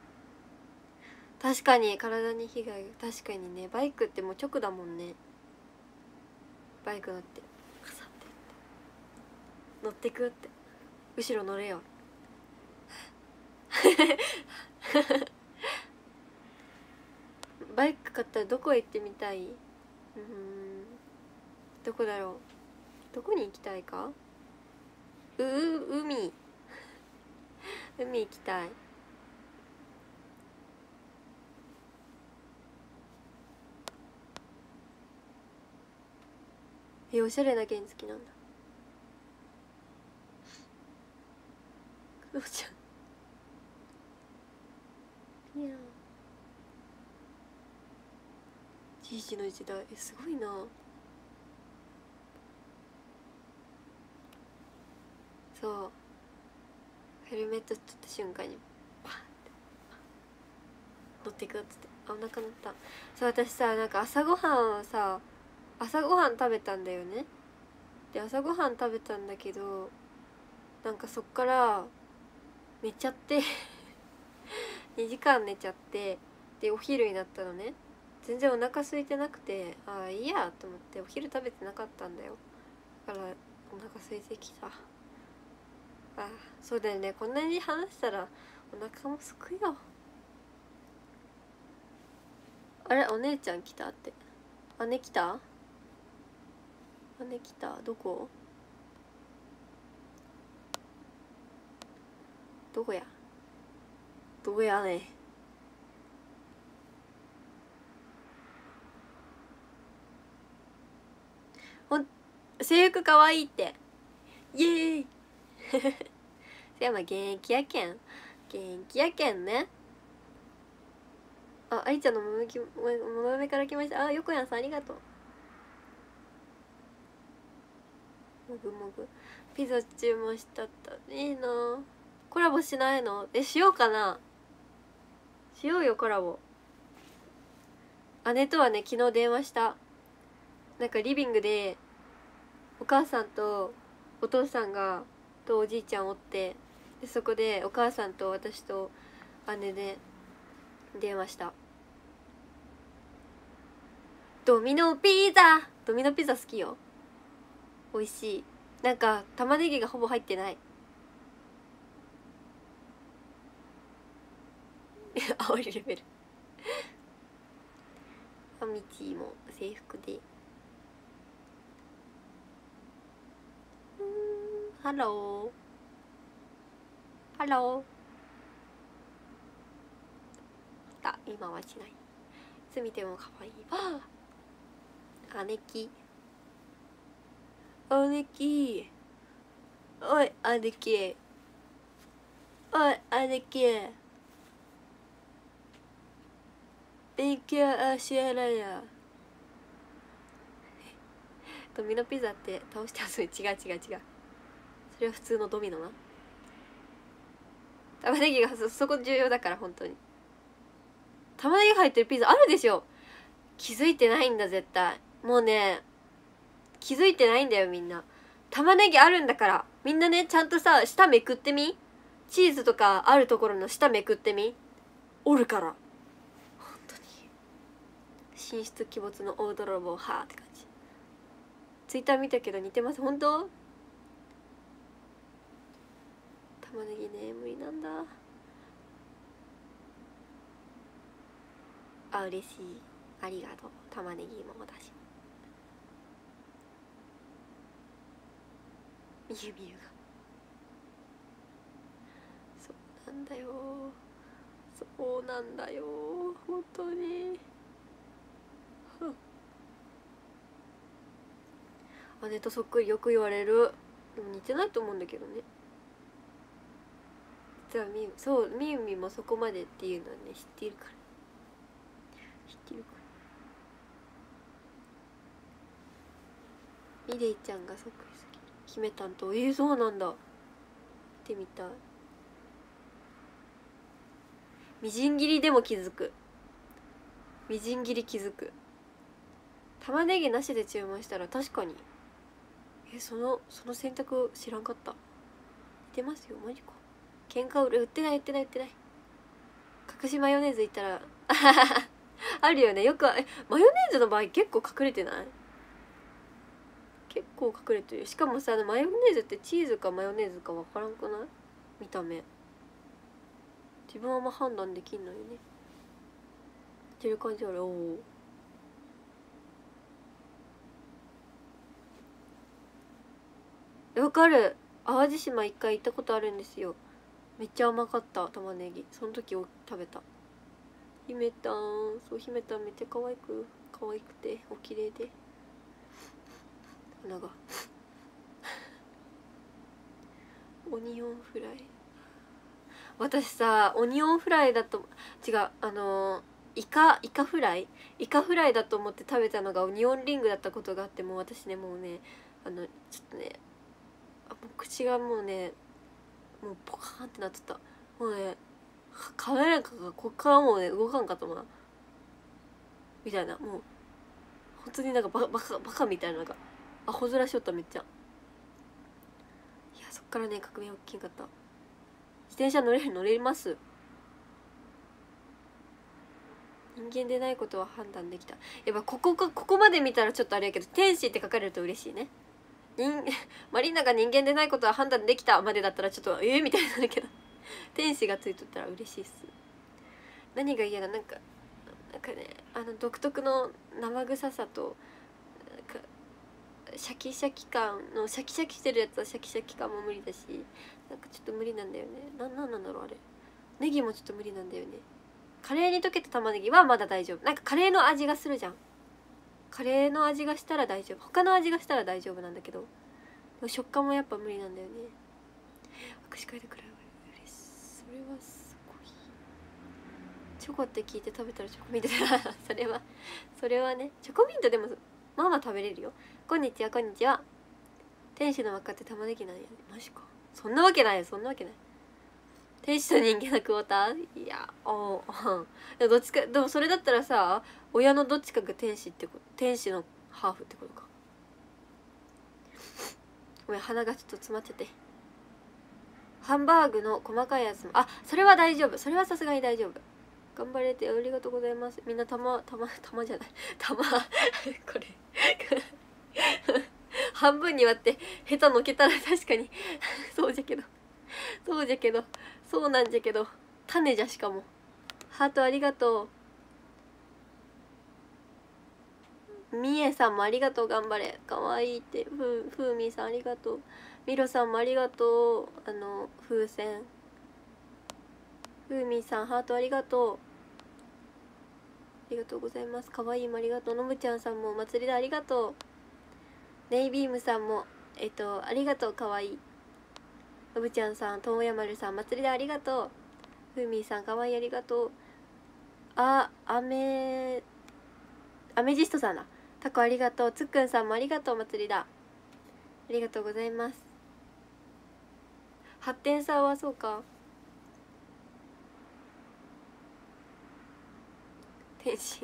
確かに体に被害が確かにね。バイクってもう直だもんね。バイク乗ってカサって乗ってくって後ろ乗れよバイク買ったらどこへ行ってみたい。うんどこだろう。どこに行きたいか。うう海海行きたい。えおしゃれな原付なんだ。クロちゃんいやじいじの時代えすごいな。そうヘルメット取った瞬間にパンって乗ってくっつってあお腹鳴った。そう私さなんか朝ごはんをさ朝ごはん食べたんだよね。で朝ごはん食べたんだけどなんかそっから寝ちゃってにじかん寝ちゃってでお昼になったのね。全然お腹空いてなくてああいいやと思ってお昼食べてなかったんだよ。だからお腹空いてきた。あそうだよねこんなに話したらお腹もすくよ。あれお姉ちゃん来たって姉来た姉来たどこどこやどうやねほん制服かわいいってイエーイせやま現役やけん現役やけんね。あ、ありちゃんのももきももめから来ました。あ、よこやんさんありがとう。もぐもぐピザ注文したったいいな。コラボしないの？え、しようかな。しようよコラボ。姉とはね昨日電話した。なんかリビングでお母さんとお父さんがとおじいちゃんおって、でそこでお母さんと私と姉で電話した。ドミノピザドミノピザ好きよ。美味しい。なんか玉ねぎがほぼ入ってない煽りレベルあみちも制服でうんハローハローだ今はしない。いつ見ても可愛い。ああ姉貴姉貴おい姉貴おい姉貴勉強教えろよ。ドミノピザって倒して遊び。違う違う違う、それは普通のドミノな。玉ねぎが そ, そこ重要だから。本当に玉ねぎ入ってるピザあるでしょ。気づいてないんだ絶対。もうね気づいてないんだよみんな。玉ねぎあるんだからみんなねちゃんとさ下めくってみ。チーズとかあるところの下めくってみ。おるから。本当に神出鬼没の大泥棒はーって感じ。ツイッター見たけど似てます。本当玉ねぎね無理なんだ。あ嬉しいありがとう。玉ねぎも私みゆみゆがそうなんだよそうなんだよ本当に姉とそっくりよく言われる。でも似てないと思うんだけどね。実はみゆそうみゆみもそこまでっていうのはね知っているから知ってるからみれいちゃんがそっくりすぎる姫担当。えー、そうなんだ。見てみたい。みじん切りでも気づく。みじん切り気づく。玉ねぎなしで注文したら確かにえそのその選択知らんかった。似てますよマジか。喧嘩売る売ってない売ってない売ってない。隠しマヨネーズいったらあるよねよく。えマヨネーズの場合結構隠れてない？結構隠れてる。しかもさマヨネーズってチーズかマヨネーズか分からんくない？見た目自分はあんま判断できんのよね。ってる感じある。おおわかる。淡路島一回行ったことあるんですよ。めっちゃ甘かった玉ねぎ。その時を食べた。姫たんそう姫たんめっちゃ可愛く可愛くてお綺麗で鼻がオニオンフライ私さオニオンフライだと違うあのイカイカフライイカフライだと思って食べたのがオニオンリングだったことがあって、もう私ねもうねあのちょっとねあもう口がもうねもうポカーンってなってた。もうねカメラがこっからもうね動かんかったもんなみたいな。もう本当になんかバカバカバカみたいな、なんかアホ面しよっためっちゃ。いやそっからね革命大きかった。自転車乗れる乗れます。人間でないことは判断できた。やっぱここかここまで見たらちょっとあれやけど天使って書かれると嬉しいね。人マリーナが人間でないことは判断できたまでだったらちょっとええー、みたいになるけど天使がついとったら嬉しいっす。何が嫌だなんかなんかねあの独特の生臭さとなんかシャキシャキ感のシャキシャキしてるやつはシャキシャキ感も無理だし、なんかちょっと無理なんだよね。ななんなんだろうあれ。 ネギもちょっと無理なんだよね。カレーに溶けた玉ねぎはまだ大丈夫。なんかカレーの味がするじゃん。カレーの味がしたら大丈夫、他の味がしたら大丈夫なんだけど、食感もやっぱ無理なんだよね。握手会でくらい嬉しい。それはすごい。チョコって聞いて食べたらチョコミントだそれはそれはね、チョコミントでもまあまあ食べれるよ。こんにちはこんにちは。天使の輪っかって玉ねぎなんやね。マジか。そんなわけないよ、そんなわけない。天使と人間のクォーター、いやおうん、どっちか。でもそれだったらさ、親のどっちかが天使ってこと、天使のハーフってことか。ごめん、鼻がちょっと詰まっちゃって。ハンバーグの細かいやつも、あ、それは大丈夫、それはさすがに大丈夫。頑張れてありがとうございます。みんな玉玉玉じゃない玉これ半分に割ってヘタのけたら確かにそうじゃけどそうじゃけどそうなんじゃけど、種じゃ。しかもハートありがとう。みえさんもありがとう、頑張れ、かわいいって。ふふうみーさんありがとう。みろさんもありがとう。あの風船ふうみーさんハートありがとう、ありがとうございます。かわいいもありがとう。のぶちゃんさんもお祭りでありがとう。ネイビームさんもえっとありがとう、かわいい。のぶちゃんさん、ともやまるさん祭りでありがとう。ふうみーさんかわいいありがとう。あ、アメアメジストさんだ。タコありがとう。つっくんさんもありがとう、祭りだ。ありがとうございます。発展さんはそうか、天使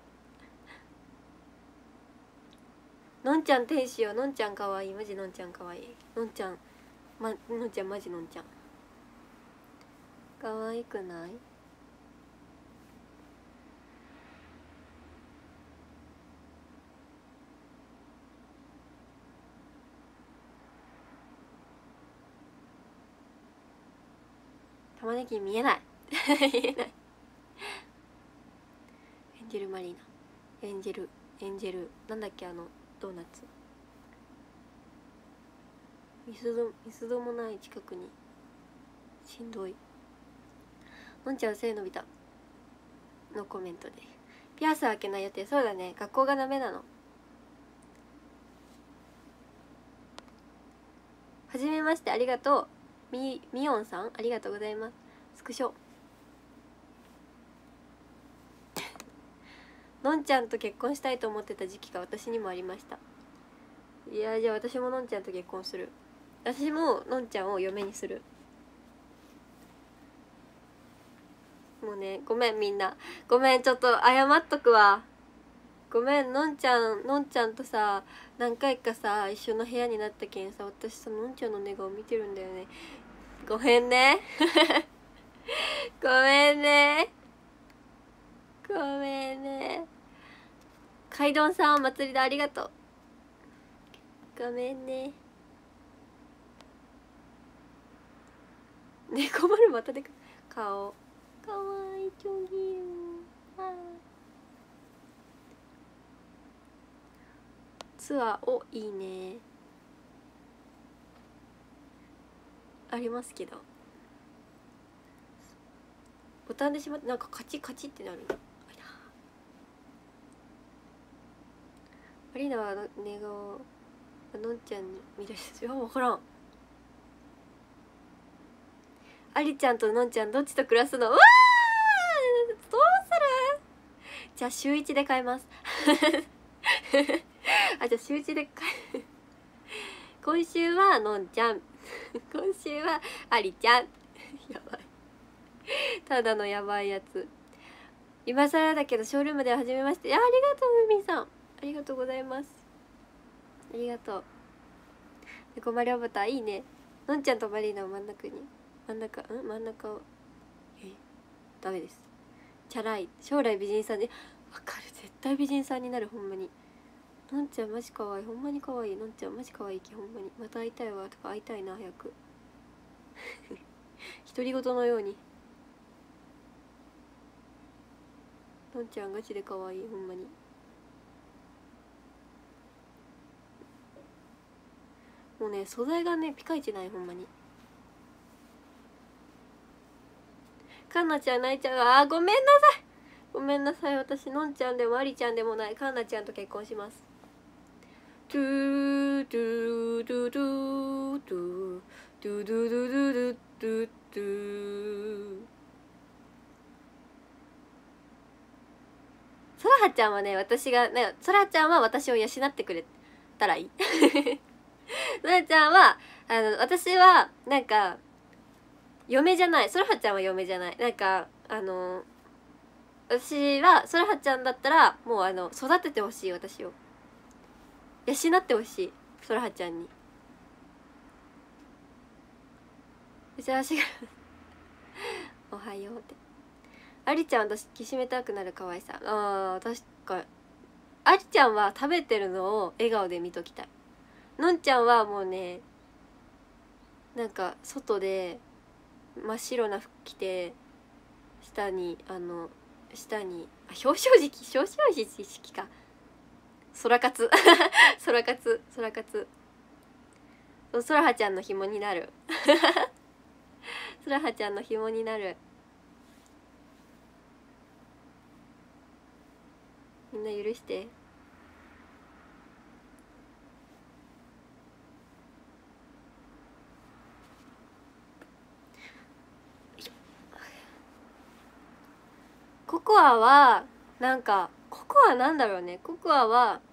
のんちゃん天使よ。のんちゃんかわいい、マジのんちゃんかわいい。のんちゃんま、のんちゃんマジのんちゃんかわいくない？玉ねぎ見えない見えない。エンジェルマリーナ、エンジェルエンジェルなんだっけ、あのドーナツ。ミスドミスドもない近くに。しんどい。のんちゃん背伸びたのコメントで。ピアス開けない予定。そうだね、学校がダメなの。はじめまして、ありがとう。みみおんさんありがとうございます。スクショのんちゃんと結婚したいと思ってた時期が私にもありました。いや、じゃあ私ものんちゃんと結婚する。私ものんちゃんを嫁にする。もうね、ごめんみんな、ごめん、ちょっと謝っとくわ。ごめん、のんちゃんのんちゃんとさ何回かさ一緒の部屋になったけんさ、私さのんちゃんの寝顔見てるんだよね。ごめんねごめんねごめんね。かいどんさん祭りでありがとう。ごめんね。猫丸またでか顔かわいい、ちょぎゅー。ツアーおいいねありますけど、ボタンでしまってなんかカチカチってなる。アリーナは寝顔のんちゃんに見出し、いや分からん。ありちゃんとのんちゃんどっちと暮らすの？うわーどうする？じゃあ週一で買いますあ、じゃあ週一で買え今週はのんちゃん今週はありちゃんやばいただのやばいやつ。今更だけどショールームでは初めまして。いや、ありがとうふみさん、ありがとうございます。ありがとう。猫マリオバターいいね。のんちゃんとマリーナを真ん中に、真ん中ん真ん中を、えダメです。チャラい、将来美人さんで、わかる、絶対美人さんになる。ほんまにのんちゃんマジかわいい、ほんまにかわいい。のんちゃんマジかわいいき、ほんまに。また会いたいわとか、会いたいな早く独り言のように。のんちゃんガチでかわいい、ほんまに。もうね、素材がねピカイチない、ほんまに。 かんなちゃん泣いちゃう。あーごめんなさいごめんなさい。私のんちゃんでもありちゃんでもないかんなちゃんと結婚します。トゥートゥートゥートゥートゥートゥートゥートゥートゥートゥー。そらはちゃんはね、私がね、そらちゃんは私を養ってくれたらいいそらちゃんはあの私はなんか嫁じゃない、そらはちゃんは嫁じゃない、なんかあの私はそらはちゃんだったらもうあの育ててほしい、私を養ってほしい、そらはちゃんに。じゃあ足がおはようって。ありちゃん私きしめたくなる可愛さ。あー確かありちゃんは食べてるのを笑顔で見ときたい。のんちゃんはもうね、なんか外で真っ白な服着て下にあの下にあ表彰式表彰式か空活空活空活そらはちゃんの紐になるそらはちゃんの紐になる。みんな許して。ココアはなんかココアなんだろうね、ココアは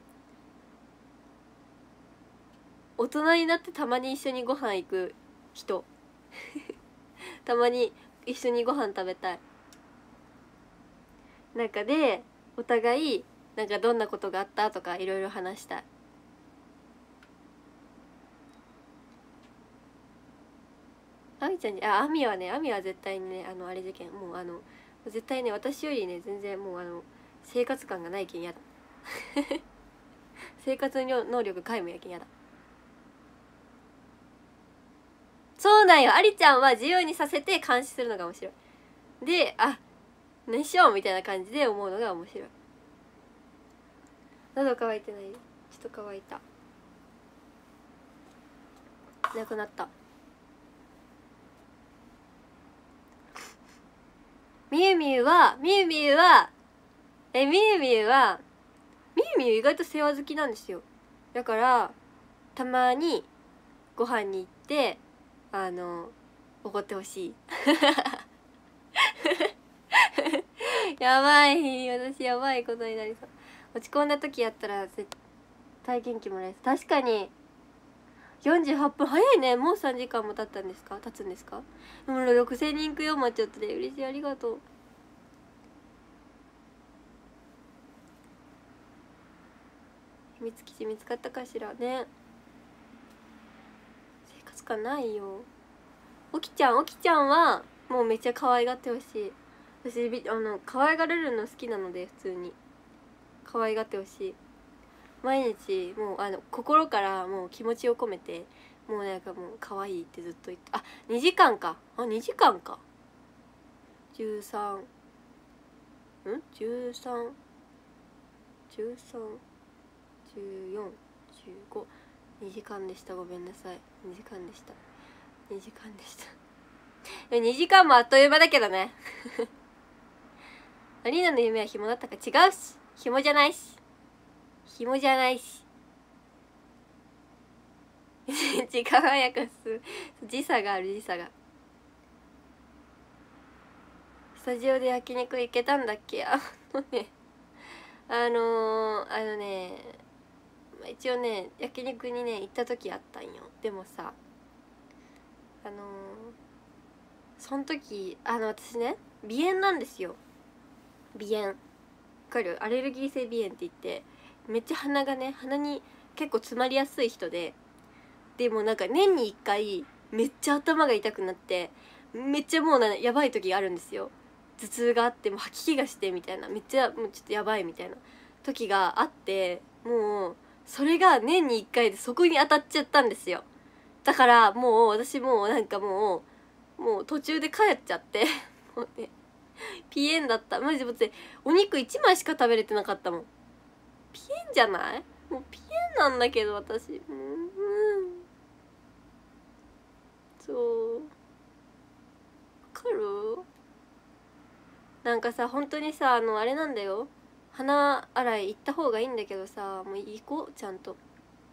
大人になってたまに一緒にご飯行く人たまに一緒にご飯食べたい。なんかでお互いなんかどんなことがあったとかいろいろ話したい。あみちゃんにああみはね、あみは絶対にね、あのあれ事件もうあの絶対ね私よりね全然もうあの生活感がないけんやだ生活能力皆無やけんやだ。そうなんよ、ありちゃんは自由にさせて監視するのが面白いで、あ何しようみたいな感じで思うのが面白い。喉乾いてない、ちょっと乾いた、なくなった。みゆみゆはみゆみゆはえみゆみゆはみゆみゆ意外と世話好きなんですよ。だからたまにご飯に行ってあのおごってほしいやばい、私やばいことになりそう。落ち込んだ時やったら絶対元気もらえる。確かによんじゅうはっぷん早いね。もうさんじかんも経ったんですか、経つんですか。でもろくせんにんくよ、まっちゃってで嬉しい、ありがとう。秘密基地見つかったかしらね。生活感ないよ。おきちゃんおきちゃんはもうめっちゃ可愛がってほしい。私あの可愛がられるの好きなので普通に可愛がってほしい。毎日もうあの心からもう気持ちを込めてもうなんかもう可愛いってずっと言って、あにじかんか、あにじかんか、じゅうさんんじゅうさんじゅうさんじゅうよんじゅうごにじかんでした。ごめんなさい、にじかんでしたにじかんでしたにじかんもあっという間だけどねアリーナの夢は紐だったか、違うし紐じゃないし紐じゃないし時間早くする時差がある時差が。スタジオで焼肉行けたんだっけ。あのねあのー、あのね一応ね焼肉にね行った時あったんよ。でもさあのー、その時あの私ね鼻炎なんですよ。鼻炎わかる、アレルギー性鼻炎って言ってめっちゃ鼻がね鼻に結構詰まりやすい人で、でもなんか年にいっかいめっちゃ頭が痛くなってめっちゃもうなやばい時があるんですよ。頭痛があってもう吐き気がしてみたいな、めっちゃもうちょっとやばいみたいな時があって、もうそれが年にいっかいでそこに当たっちゃったんですよ。だからもう私もうなんかもうもう途中で帰っちゃってもうねピエンだった。マジでお肉いちまいしか食べれてなかったもん。ピエンじゃない、もうピエンなんだけど私、うん、そうわかる。 なんかさ本当にさあのあれなんだよ、鼻洗い行った方がいいんだけどさ、もう行こうちゃんと。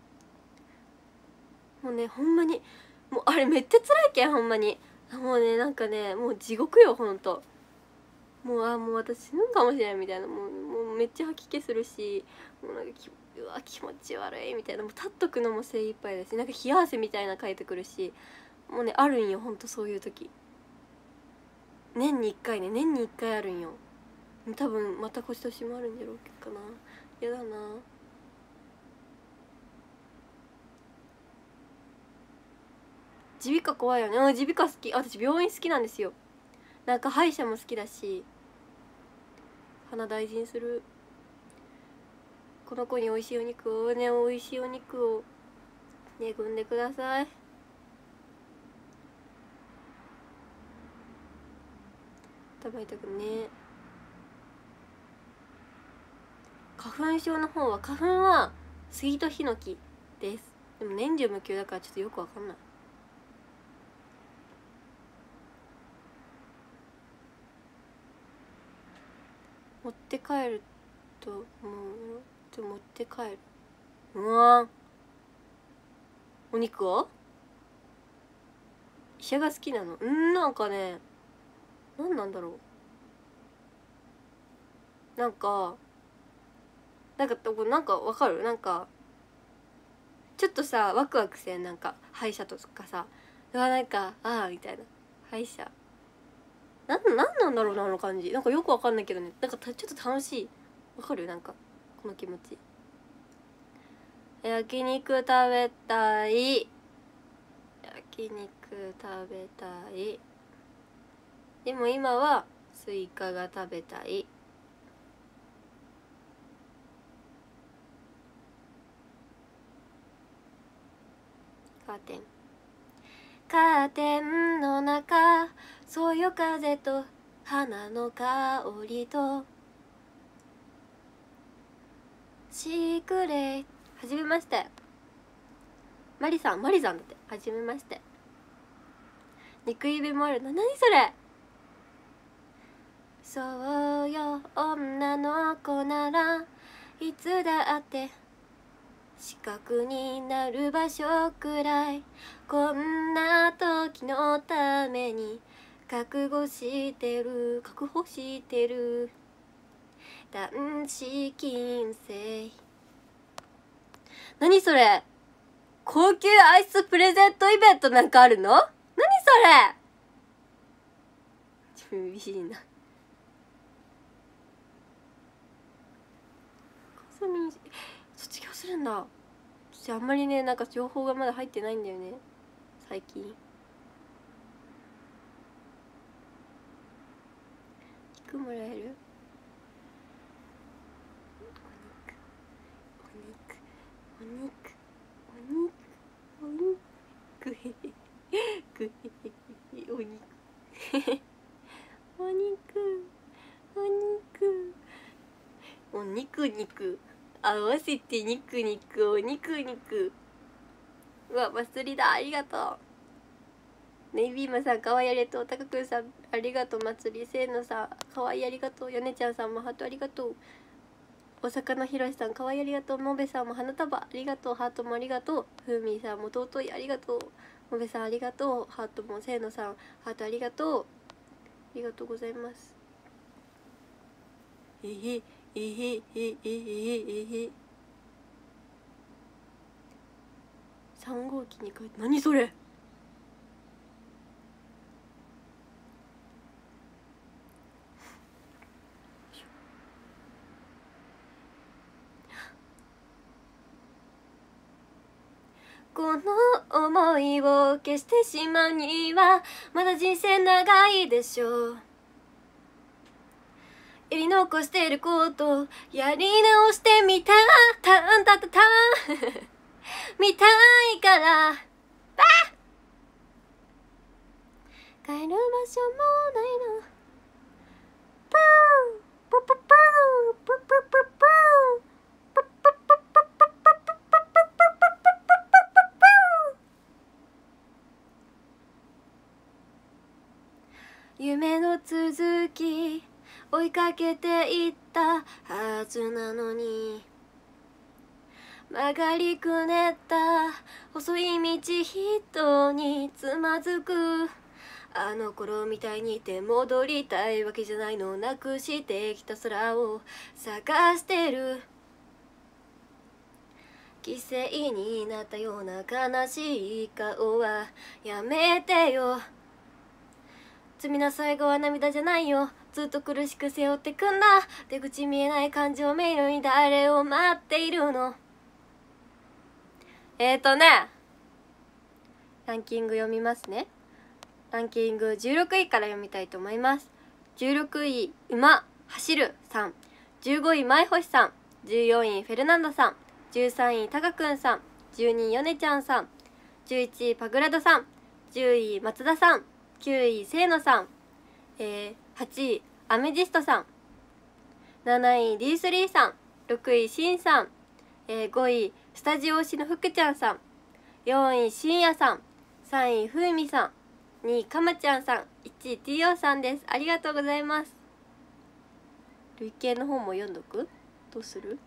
もうねほんまにもうあれめっちゃ辛いけんほんまに。もうねなんかねもう地獄よほんと。もうあもう私死ぬんかもしれんみたいな、もうもうめっちゃ吐き気するし、もうなんかきうわ気持ち悪いみたいな、もう立っとくのも精一杯だし、なんか冷や汗みたいなかいてくるし、もうねあるんよほんとそういう時。年にいっかいね、年にいっかいあるんよ。多分また腰年もあるんじゃろうかな。やだな。耳鼻科怖いよね。うん耳鼻科好き。私病院好きなんですよ。なんか歯医者も好きだし、鼻大事にする。この子に美味しいお肉をね、美味しいお肉を恵んでください。食べたくね。花粉症の方は、花粉はスギとヒノキです。でも年中無休だからちょっとよくわかんない。持って帰ると思うと持って帰る。うわん。お肉を医者が好きなの。うんなんかね、なんなんだろう。なんかなんかなんかわかる。なんかちょっとさワクワクせん。なんか歯医者とかさ、うわなんかああみたいな。歯医者なんなんなんだろうなあの感じ。なんかよくわかんないけどね、なんかたちょっと楽しい。わかる。なんかこの気持ち。焼肉食べたい。焼肉食べたい。でも今はスイカが食べたい。カーテンカーテンの中、そよ風と花の香りとシークレイ。はじめまして。マリさん、マリさんだって。はじめまして。肉指もあるの。何それ。そうよ女の子ならいつだって四角になる場所くらい、こんな時のために覚悟してる覚悟してる男子禁制。何それ。高級アイスプレゼントイベントなんかあるの。何それ。自分厳しいな。卒業するんだ。私あんまりねなんか情報がまだ入ってないんだよね最近。肉もらえる。お肉お肉お肉お肉お肉へへへへお肉お肉お肉お肉肉合わせて肉肉お肉肉。うわ祭りだ。ありがとう。ネイビーマさんかわいいありがとう。たかくんさんありがとう。祭りせーのさんかわいいありがとう。よねちゃんさんもハートありがとう。大阪のひろしさんかわいいありがとう。もべさんも花束ありがとう。ハートもありがとう。ふうみーさんも尊いありがとう。もべさんありがとう。ハートもせーのさんハートありがとう。ありがとうございます。えへえへえへえへへさん号機に書いて。何それ。この思いを消してしまうにはまだ人生長いでしょう。やり残していることやり直してみたたんたたた見たいから帰る場所もないの。プープププーププププーププププププププ夢の続き追いかけていったはずなのに、曲がりくねった細い道人につまずく。あの頃みたいに手戻りたいわけじゃないの、なくしてきた空を探してる。犠牲になったような悲しい顔はやめてよ。罪な最後は涙じゃないよ、ずっと苦しく背負ってくんだ。出口見えない感情迷路に誰を待っているの。えーとねランキング読みますね。ランキングじゅうろくいから読みたいと思います。じゅうろくい馬走るさん、じゅうごい前星さん、じゅうよんいフェルナンドさん、じゅうさんいタカくんさん、じゅうにいヨネちゃんさん、じゅういちいパグラドさん、じゅうい松田さん、きゅういせいのさん、えー、はちいアメジストさん、なない ディースリー さん、ろくいシンさん、えー、ごいスタジオ推しの福ちゃんさん、よんいしんやさん、さんいふうみさん、にいかまちゃんさん、いちい ティーオー さんです。ありがとうございます。累計の方も読んどく？どうする？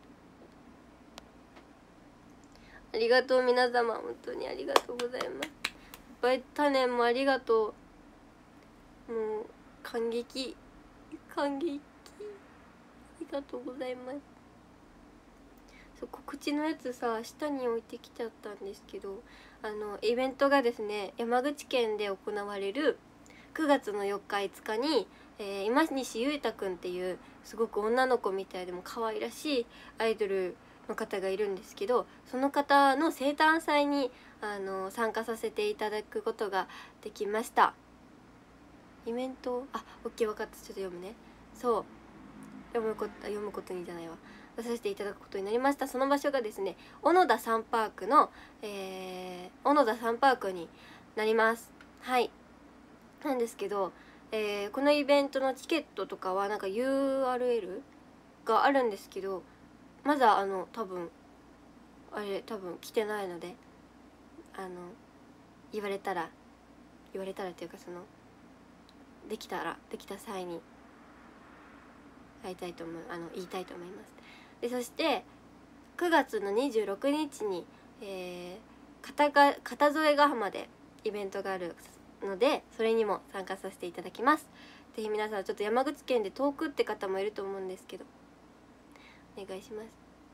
ありがとう皆様、本当にありがとうございます。いっぱい種もありがとう。もう感激感激ありがとうございます。そう告知のやつさ下に置いてきちゃったんですけど、あのイベントがですね山口県で行われるくがつのよっかいつかに、えー、今西ゆうたくんっていうすごく女の子みたいでも可愛らしいアイドルの方がいるんですけど、その方の生誕祭にあの参加させていただくことができました。イベントあオッケー分かった、ちょっと読むね。そう読むこと読むことにじゃないわ出させていただくことになりました。その場所がですね小野田サンパークの、えー、小野田サンパークになります。はいなんですけど、えー、このイベントのチケットとかはなんか ユーアールエル があるんですけど、まだあの多分あれ多分来てないので、あの言われたら言われたらっていうかそのできたらできた際に会いたいと思うあの言いたいと思います。でそしてくがつのにじゅうろくにちに、えー、片が片添ヶ浜でイベントがあるので、それにも参加させていただきます。ぜひ皆さんちょっと山口県で遠くって方もいると思うんですけどお願いします。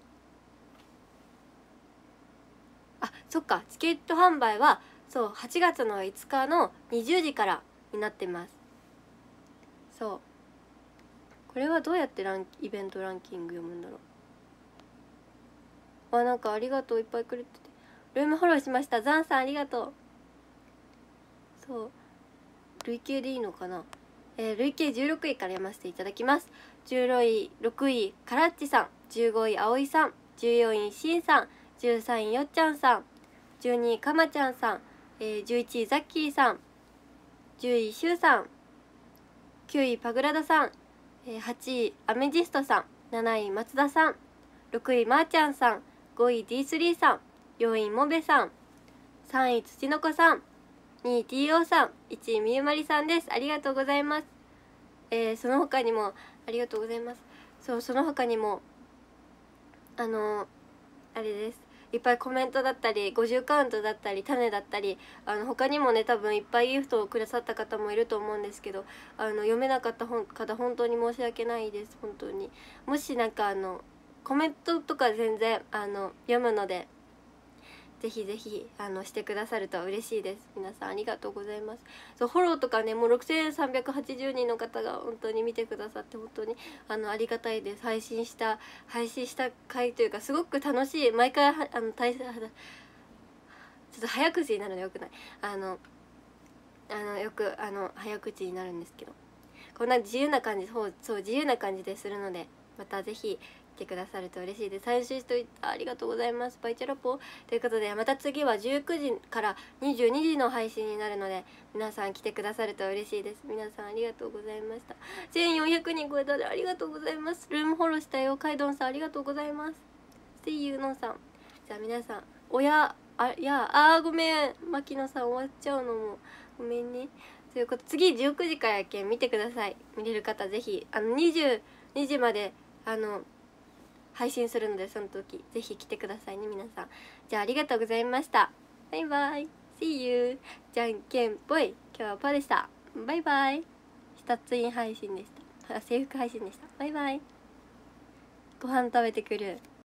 あそっかチケット販売はそうはちがつのいつかのにじゅうじからになってます。そうこれはどうやってランイベントランキング読むんだろう。あなんかありがとういっぱいくれてて、ルームフォローしました。ザンさんありがとう。そう累計でいいのかな、えー、累計じゅうろくいから読ませていただきます。じゅうろくいカラッチさん、じゅうごいあおいさん、じゅうよんいシンさん、じゅうさんいよっちゃんさん、じゅうにいかまちゃんさん、えー、じゅういちいザッキーさん、じゅういシュウさん、きゅういパグラダさん、えー、はちいアメジストさん、なない松田さん、ろくいまーちゃんさん、ごい ディースリー さん、よんいモベさん、さんいつちのこさん、にい ティーオー さん、いちいみゆまりさんです。ありがとうございます。えー、その他にもありがとうございます。そうその他にもあのー、あれですいっぱいコメントだったりごじゅうカウントだったり種だったりあの他にもね多分いっぱいギフトをくださった方もいると思うんですけど、あの読めなかった方本当に申し訳ないです。本当にもしなんかあのコメントとか全然あの読むのでぜひぜひあのしてくださると嬉しいです。皆さんありがとうございます。そうフォローとかねもうろくせんさんびゃくはちじゅうにんの方が本当に見てくださって本当にあのありがたいです。配信した配信した回というかすごく楽しい毎回はあの大切ちょっと早口になるのよくないあのあのよくあの早口になるんですけどこんな自由な感じそうそう自由な感じでするのでまたぜひ来てくださると嬉しいです。最終とありがとうございます。バイチャラポということでまた次はじゅうくじからにじゅうにじの配信になるので皆さん来てくださると嬉しいです。皆さんありがとうございました。せんよんひゃくにん超えたでありがとうございます。ルームフォローしたよカイドンさんありがとうございます。See you のさんじゃあ皆さんおやあいやあーごめん牧野さん終わっちゃうのもごめんね。 ということ、次じゅうくじからやけん見てください。見れる方ぜひあのにじゅうにじまであの配信するので、その時ぜひ来てくださいね皆さん。じゃあありがとうございました。バイバイ See you。 じゃんけんぽい。今日はパーでした。バイバイ。スタッツイン配信でした。制服配信でした。バイバイ。ご飯食べてくる。